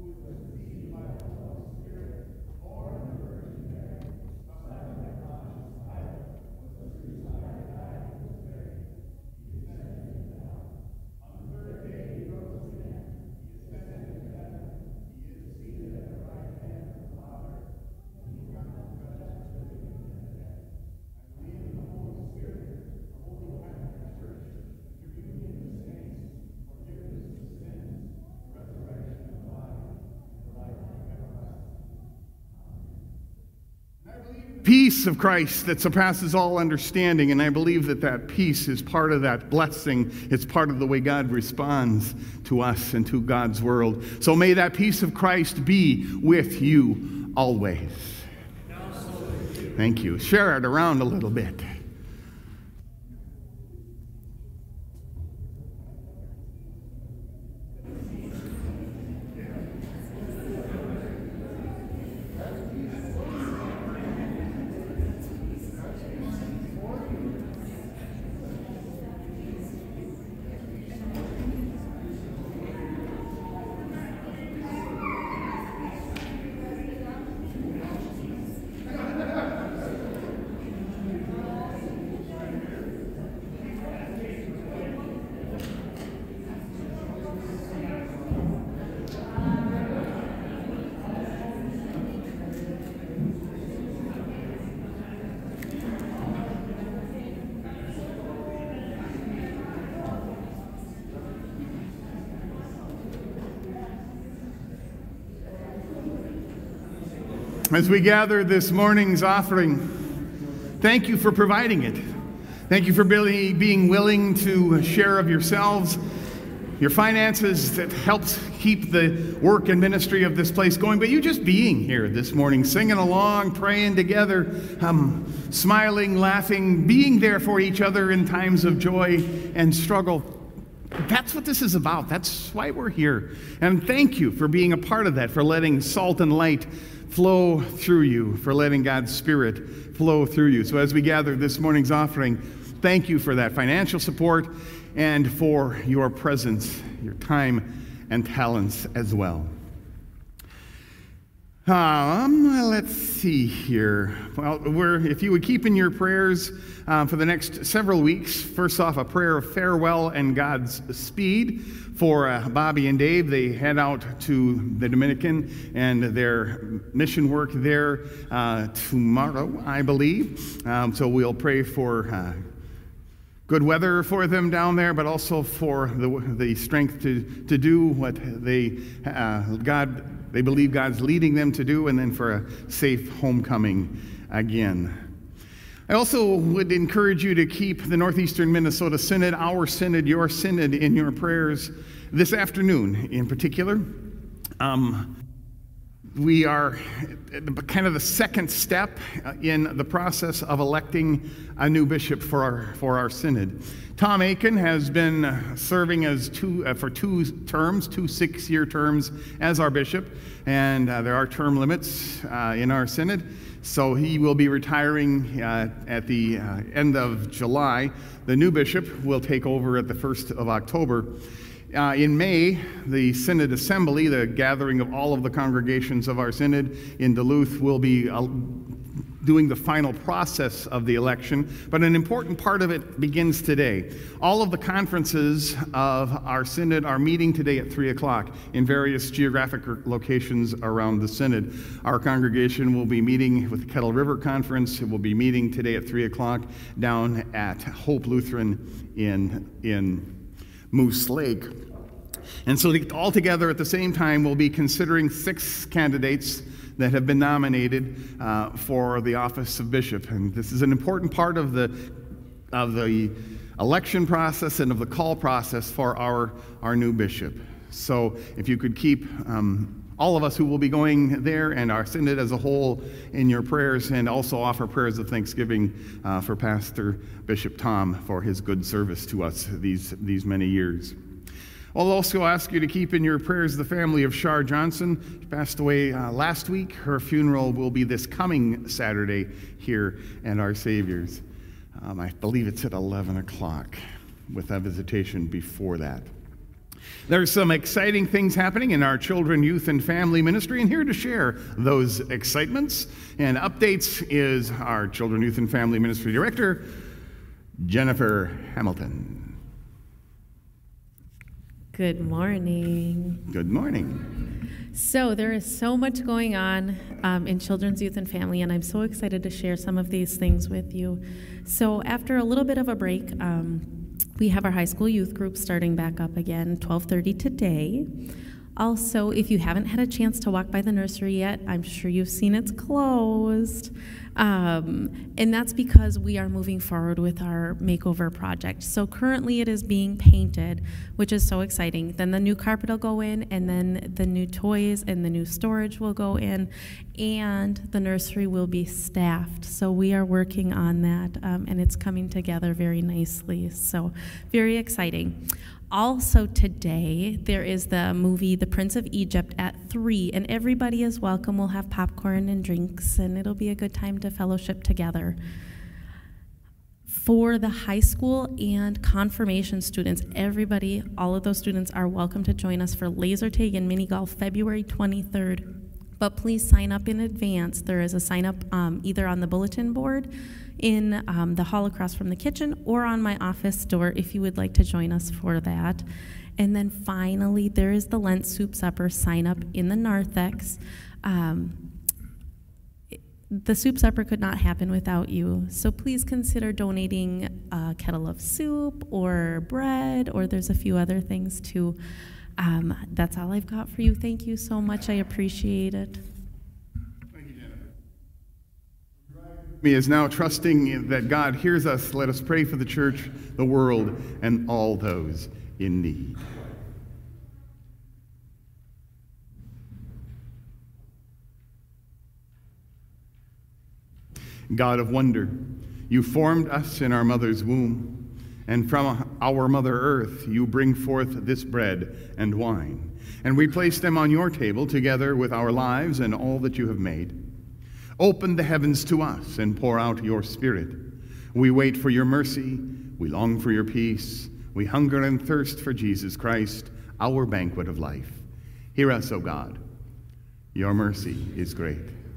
Speaker 1: Peace of Christ that surpasses all understanding, and I believe that that peace is part of that blessing. It's part of the way God responds to us and to God's world. So may that peace of Christ be with you always. Thank you. Share it around a little bit. As we gather this morning's offering Thank you for providing it. Thank you for really being willing to share of yourselves, your finances that helps keep the work and ministry of this place going, but you just being here this morning, singing along, praying together, um, smiling, laughing, being there for each other in times of joy and struggle. That's what this is about. That's why we're here. And thank you for being a part of that, for letting salt and light flow through you, for letting God's Spirit flow through you. So as we gather this morning's offering, thank you for that financial support and for your presence, your time and talents as well. Um, let's see here. Well, we're, if you would keep in your prayers uh, for the next several weeks, first off, a prayer of farewell and God's speed for uh, Bobby and Dave. They head out to the Dominican and their mission work there uh, tomorrow, I believe. Um, so we'll pray for uh, good weather for them down there, but also for the, the strength to, to do what they, uh, God, they believe God's leading them to do, and then for a safe homecoming again. I also would encourage you to keep the Northeastern Minnesota Synod, our synod, your synod, in your prayers this afternoon in particular. Um, we are kind of the second step in the process of electing a new bishop for our, for our synod. Tom Aiken has been serving as two, uh, for two terms, two six-year terms as our bishop, and uh, there are term limits uh, in our synod. So he will be retiring uh, at the uh, end of July. The new bishop will take over at the first of October. Uh, in May, the Synod Assembly, the gathering of all of the congregations of our synod in Duluth, will be uh, doing the final process of the election, but an important part of it begins today. All of the conferences of our synod are meeting today at three o'clock in various geographic locations around the synod. Our congregation will be meeting with the Kettle River Conference. It will be meeting today at three o'clock down at Hope Lutheran in, in Moose Lake. And so all together at the same time, we'll be considering six candidates that have been nominated uh, for the office of bishop. And this is an important part of the, of the election process and of the call process for our, our new bishop. So if you could keep um, all of us who will be going there and our synod as a whole in your prayers, and also offer prayers of thanksgiving uh, for Pastor Bishop Tom for his good service to us these, these many years. I'll also ask you to keep in your prayers the family of Shar Johnson. She passed away uh, last week. Her funeral will be this coming Saturday here at Our Savior's. Um, I believe it's at eleven o'clock with a visitation before that. There's some exciting things happening in our children, youth, and family ministry, and here to share those excitements and updates is our children, youth, and family ministry director, Jennifer Hamilton.
Speaker 5: Good morning.
Speaker 1: Good morning.
Speaker 5: So there is so much going on um, in children's, youth, and family, and I'm so excited to share some of these things with you. So after a little bit of a break, um, we have our high school youth group starting back up again, twelve thirty today. Also, if you haven't had a chance to walk by the nursery yet, I'm sure you've seen it's closed. Um, and that's because we are moving forward with our makeover project. So currently it is being painted, which is so exciting. Then the new carpet will go in, and then the new toys and the new storage will go in, and the nursery will be staffed. So we are working on that, um, and it's coming together very nicely. So very exciting. Also today, there is the movie The Prince of Egypt at three, and everybody is welcome. We'll have popcorn and drinks, and it'll be a good time to fellowship together. For the high school and confirmation students, everybody, all of those students are welcome to join us for laser tag and mini golf February twenty-third. But please sign up in advance. There is a sign up um, either on the bulletin board in um, the hall across from the kitchen or on my office door if you would like to join us for that. And then finally, there is the Lent Soup Supper sign up in the narthex. Um, the soup supper could not happen without you, so please consider donating a kettle of soup or bread, or there's a few other things too. Um, that's all I've got for you. Thank you so much. I appreciate it.
Speaker 1: Thank you, Jennifer. Me is now trusting that God hears us. Let us pray for the church, the world, and all those in need. God of wonder, you formed us in our mother's womb, and from our mother earth you bring forth this bread and wine, and we place them on your table together with our lives and all that you have made. Open the heavens to us and pour out your Spirit. We wait for your mercy, we long for your peace, we hunger and thirst for Jesus Christ, our banquet of life. Hear us, O God. Your mercy is great.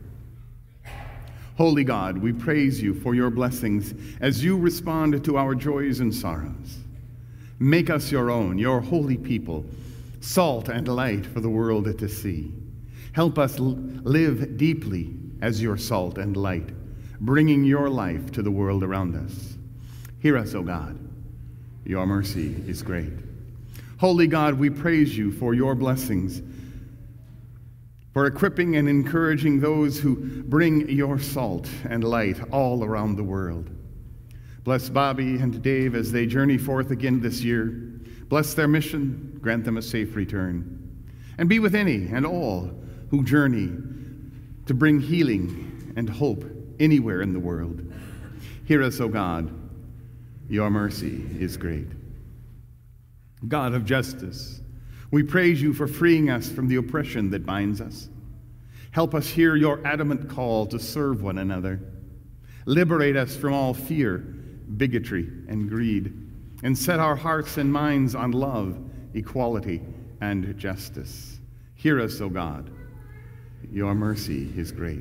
Speaker 1: Holy God, we praise you for your blessings as you respond to our joys and sorrows. Make us your own, your holy people, salt and light for the world to see. Help us live deeply as your salt and light, bringing your life to the world around us. Hear us, O God. Your mercy is great. Holy God, we praise you for your blessings, for equipping and encouraging those who bring your salt and light all around the world. Bless Bobby and Dave as they journey forth again this year. Bless their mission, grant them a safe return. And be with any and all who journey to bring healing and hope anywhere in the world. Hear us, O God. Your mercy is great. God of justice, we praise you for freeing us from the oppression that binds us. Help us hear your adamant call to serve one another. Liberate us from all fear, bigotry, and greed, and set our hearts and minds on love, equality, and justice. Hear us, O God. Your mercy is great.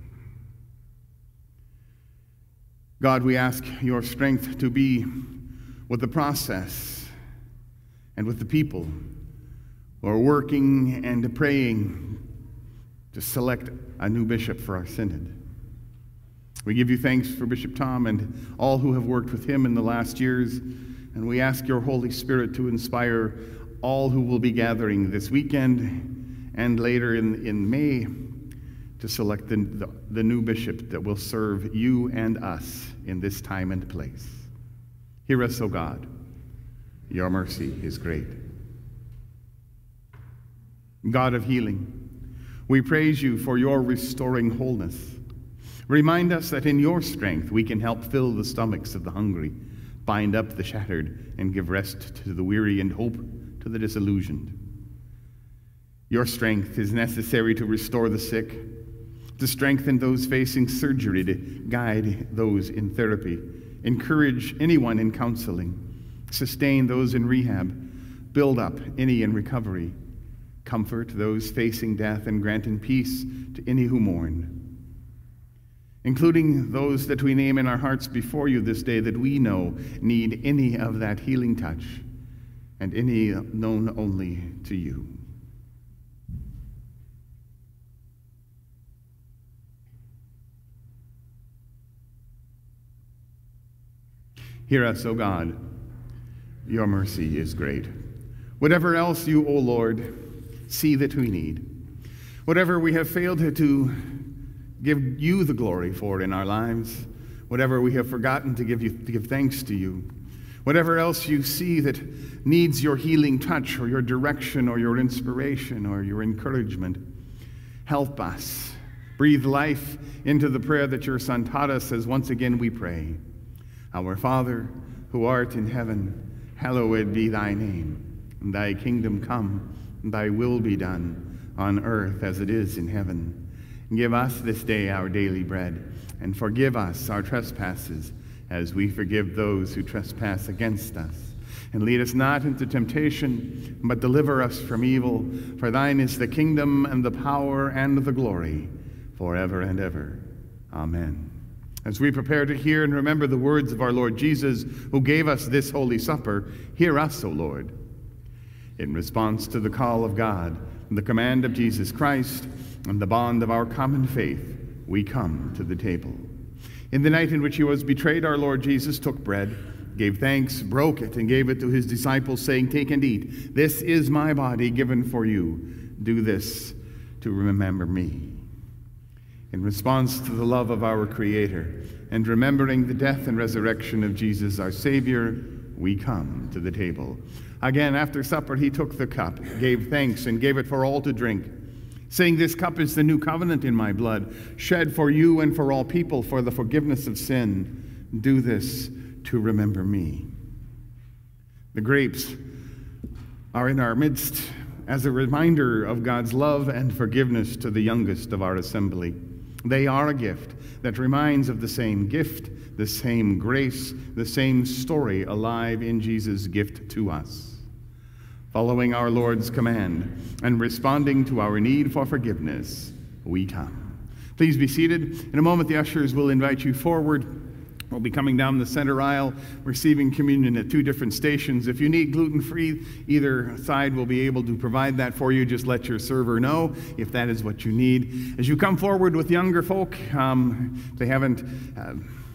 Speaker 1: God, we ask your strength to be with the process and with the people who are working and praying to select a new bishop for our synod. We give you thanks for Bishop Tom and all who have worked with him in the last years, and we ask your Holy Spirit to inspire all who will be gathering this weekend and later in, in May to select the, the, the new bishop that will serve you and us in this time and place. Hear us, O God. Your mercy is great. God of healing, we praise you for your restoring wholeness. Remind us that in your strength we can help fill the stomachs of the hungry, bind up the shattered, and give rest to the weary and hope to the disillusioned. Your strength is necessary to restore the sick, to strengthen those facing surgery, to guide those in therapy, encourage anyone in counseling, sustain those in rehab, build up any in recovery, comfort those facing death, and granting peace to any who mourn, including those that we name in our hearts before you this day that we know need any of that healing touch, and any known only to you. Hear us, O God. Your mercy is great. Whatever else you, O Lord, see that we need, whatever we have failed to give you the glory for in our lives, whatever we have forgotten to give you to give thanks to you, whatever else you see that needs your healing touch or your direction or your inspiration or your encouragement, help us. Breathe life into the prayer that your Son taught us as once again we pray. Our Father, who art in heaven, hallowed be thy name. Thy kingdom come, thy will be done, on earth as it is in heaven. Give us this day our daily bread, and forgive us our trespasses, as we forgive those who trespass against us. And lead us not into temptation, but deliver us from evil. For thine is the kingdom, and the power, and the glory, forever and ever. Amen. As we prepare to hear and remember the words of our Lord Jesus, who gave us this holy supper, hear us, O Lord. In response to the call of God, the command of Jesus Christ, and the bond of our common faith, we come to the table. In the night in which he was betrayed, our Lord Jesus took bread, gave thanks, broke it, and gave it to his disciples, saying, "Take and eat. This is my body given for you. Do this to remember me." In response to the love of our Creator and remembering the death and resurrection of Jesus, our Savior, we come to the table. Again, after supper, he took the cup, gave thanks, and gave it for all to drink, saying, "This cup is the new covenant in my blood, shed for you and for all people for the forgiveness of sin. Do this to remember me." The grapes are in our midst as a reminder of God's love and forgiveness to the youngest of our assembly. They are a gift that reminds of the same gift, the same grace, the same story alive in Jesus' gift to us. Following our Lord's command and responding to our need for forgiveness, we come. Please be seated. In a moment, the ushers will invite you forward. We'll be coming down the center aisle, receiving communion at two different stations. If you need gluten-free, either side will be able to provide that for you. Just let your server know if that is what you need. As you come forward with younger folk, um, they haven't uh,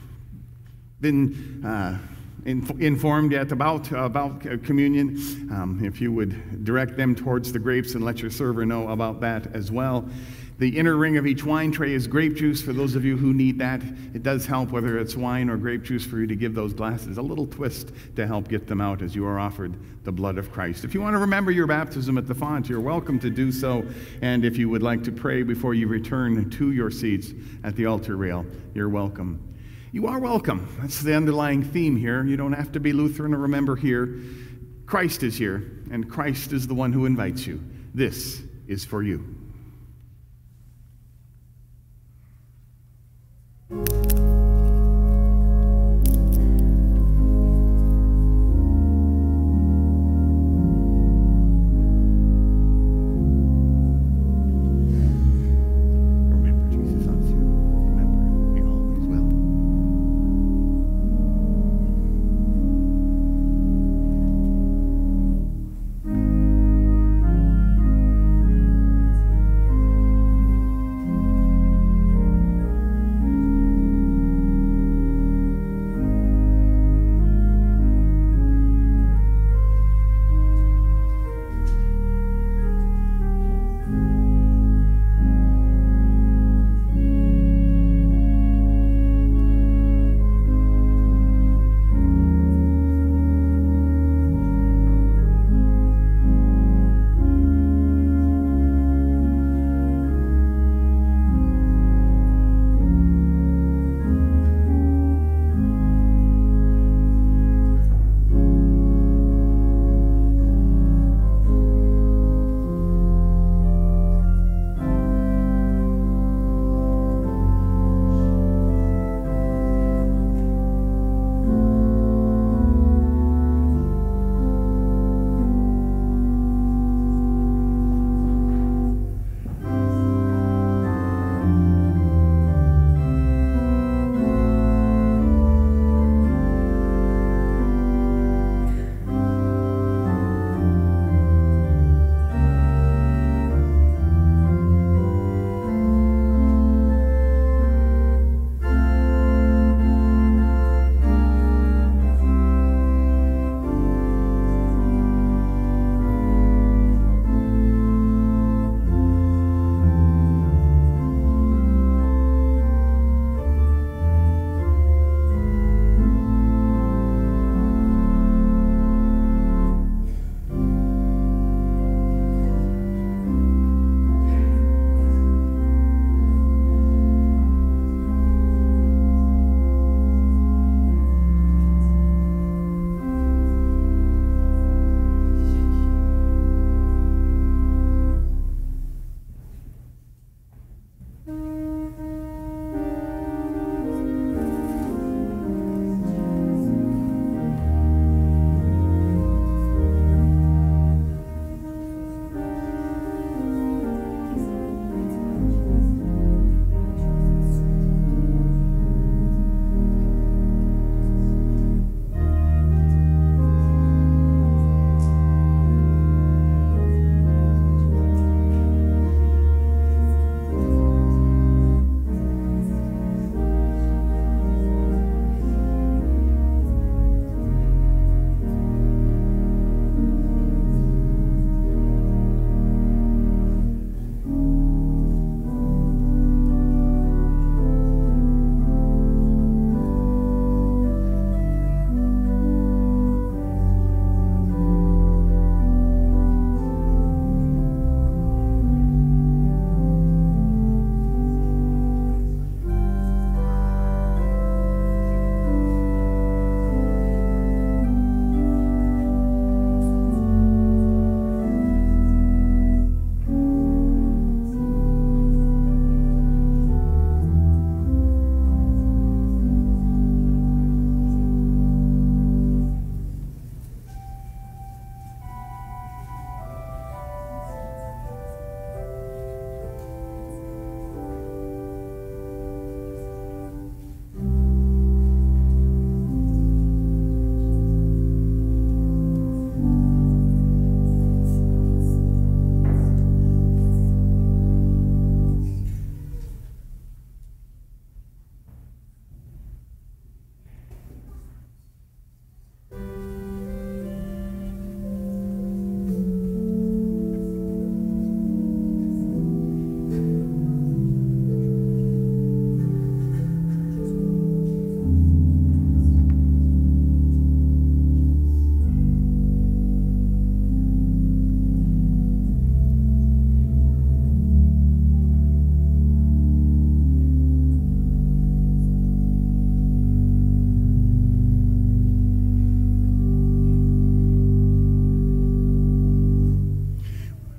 Speaker 1: been uh, in, informed yet about, about communion. Um, if you would direct them towards the grapes and let your server know about that as well. The inner ring of each wine tray is grape juice for those of you who need that. It does help, whether it's wine or grape juice, for you to give those glasses a little twist to help get them out as you are offered the blood of Christ. If you want to remember your baptism at the font, you're welcome to do so. And if you would like to pray before you return to your seats at the altar rail, you're welcome. You are welcome. That's the underlying theme here. You don't have to be Lutheran or remember here. Christ is here, and Christ is the one who invites you. This is for you.
Speaker 3: Thank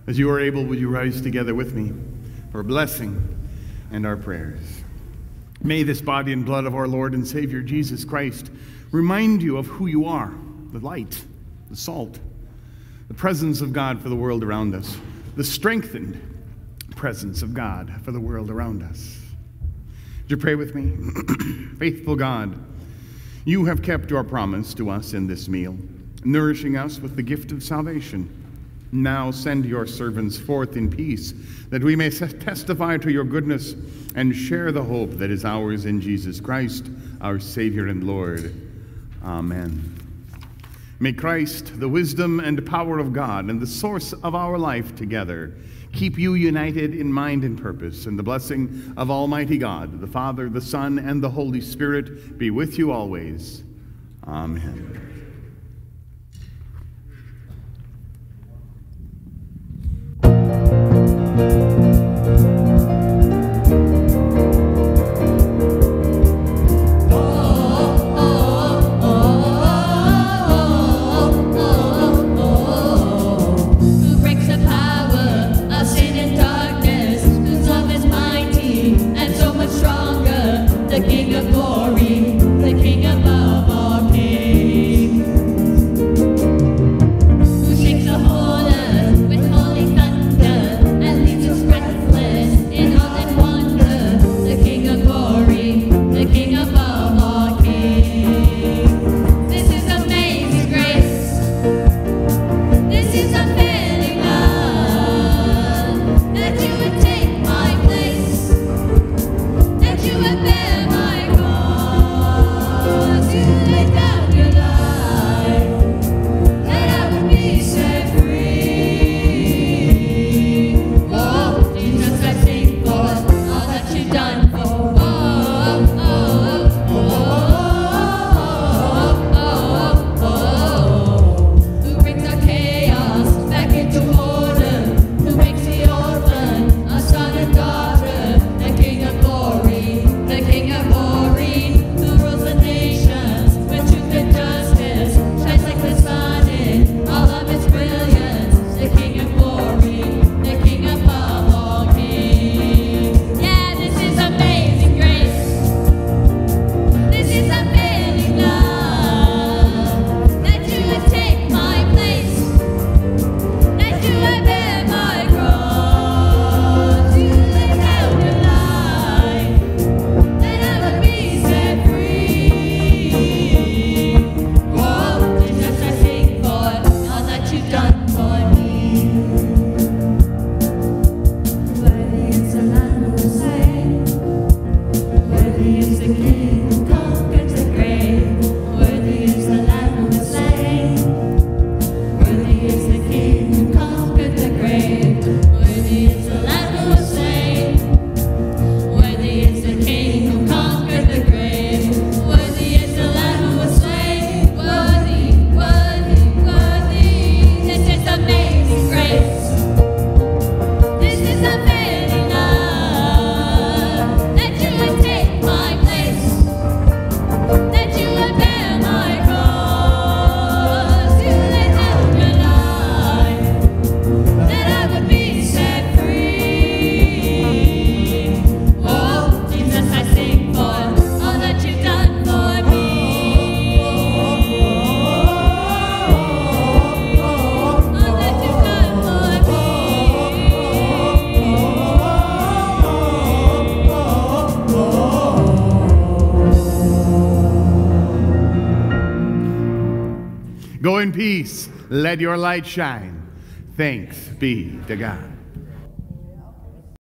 Speaker 1: As you are able, would you rise together with me for a blessing and our prayers? May this body and blood of our Lord and Savior Jesus Christ remind you of who you are, the light, the salt, the presence of God for the world around us, the strengthened presence of God for the world around us. Would you pray with me? Faithful God, you have kept your promise to us in this meal, nourishing us with the gift of salvation. Now send your servants forth in peace, that we may testify to your goodness and share the hope that is ours in Jesus Christ, our Savior and Lord. Amen. May Christ, the wisdom and power of God and the source of our life together, keep you united in mind and purpose, and the blessing of Almighty God, the Father, the Son, and the Holy Spirit be with you always. Amen. Go in peace. Let your light shine. Thanks be to God.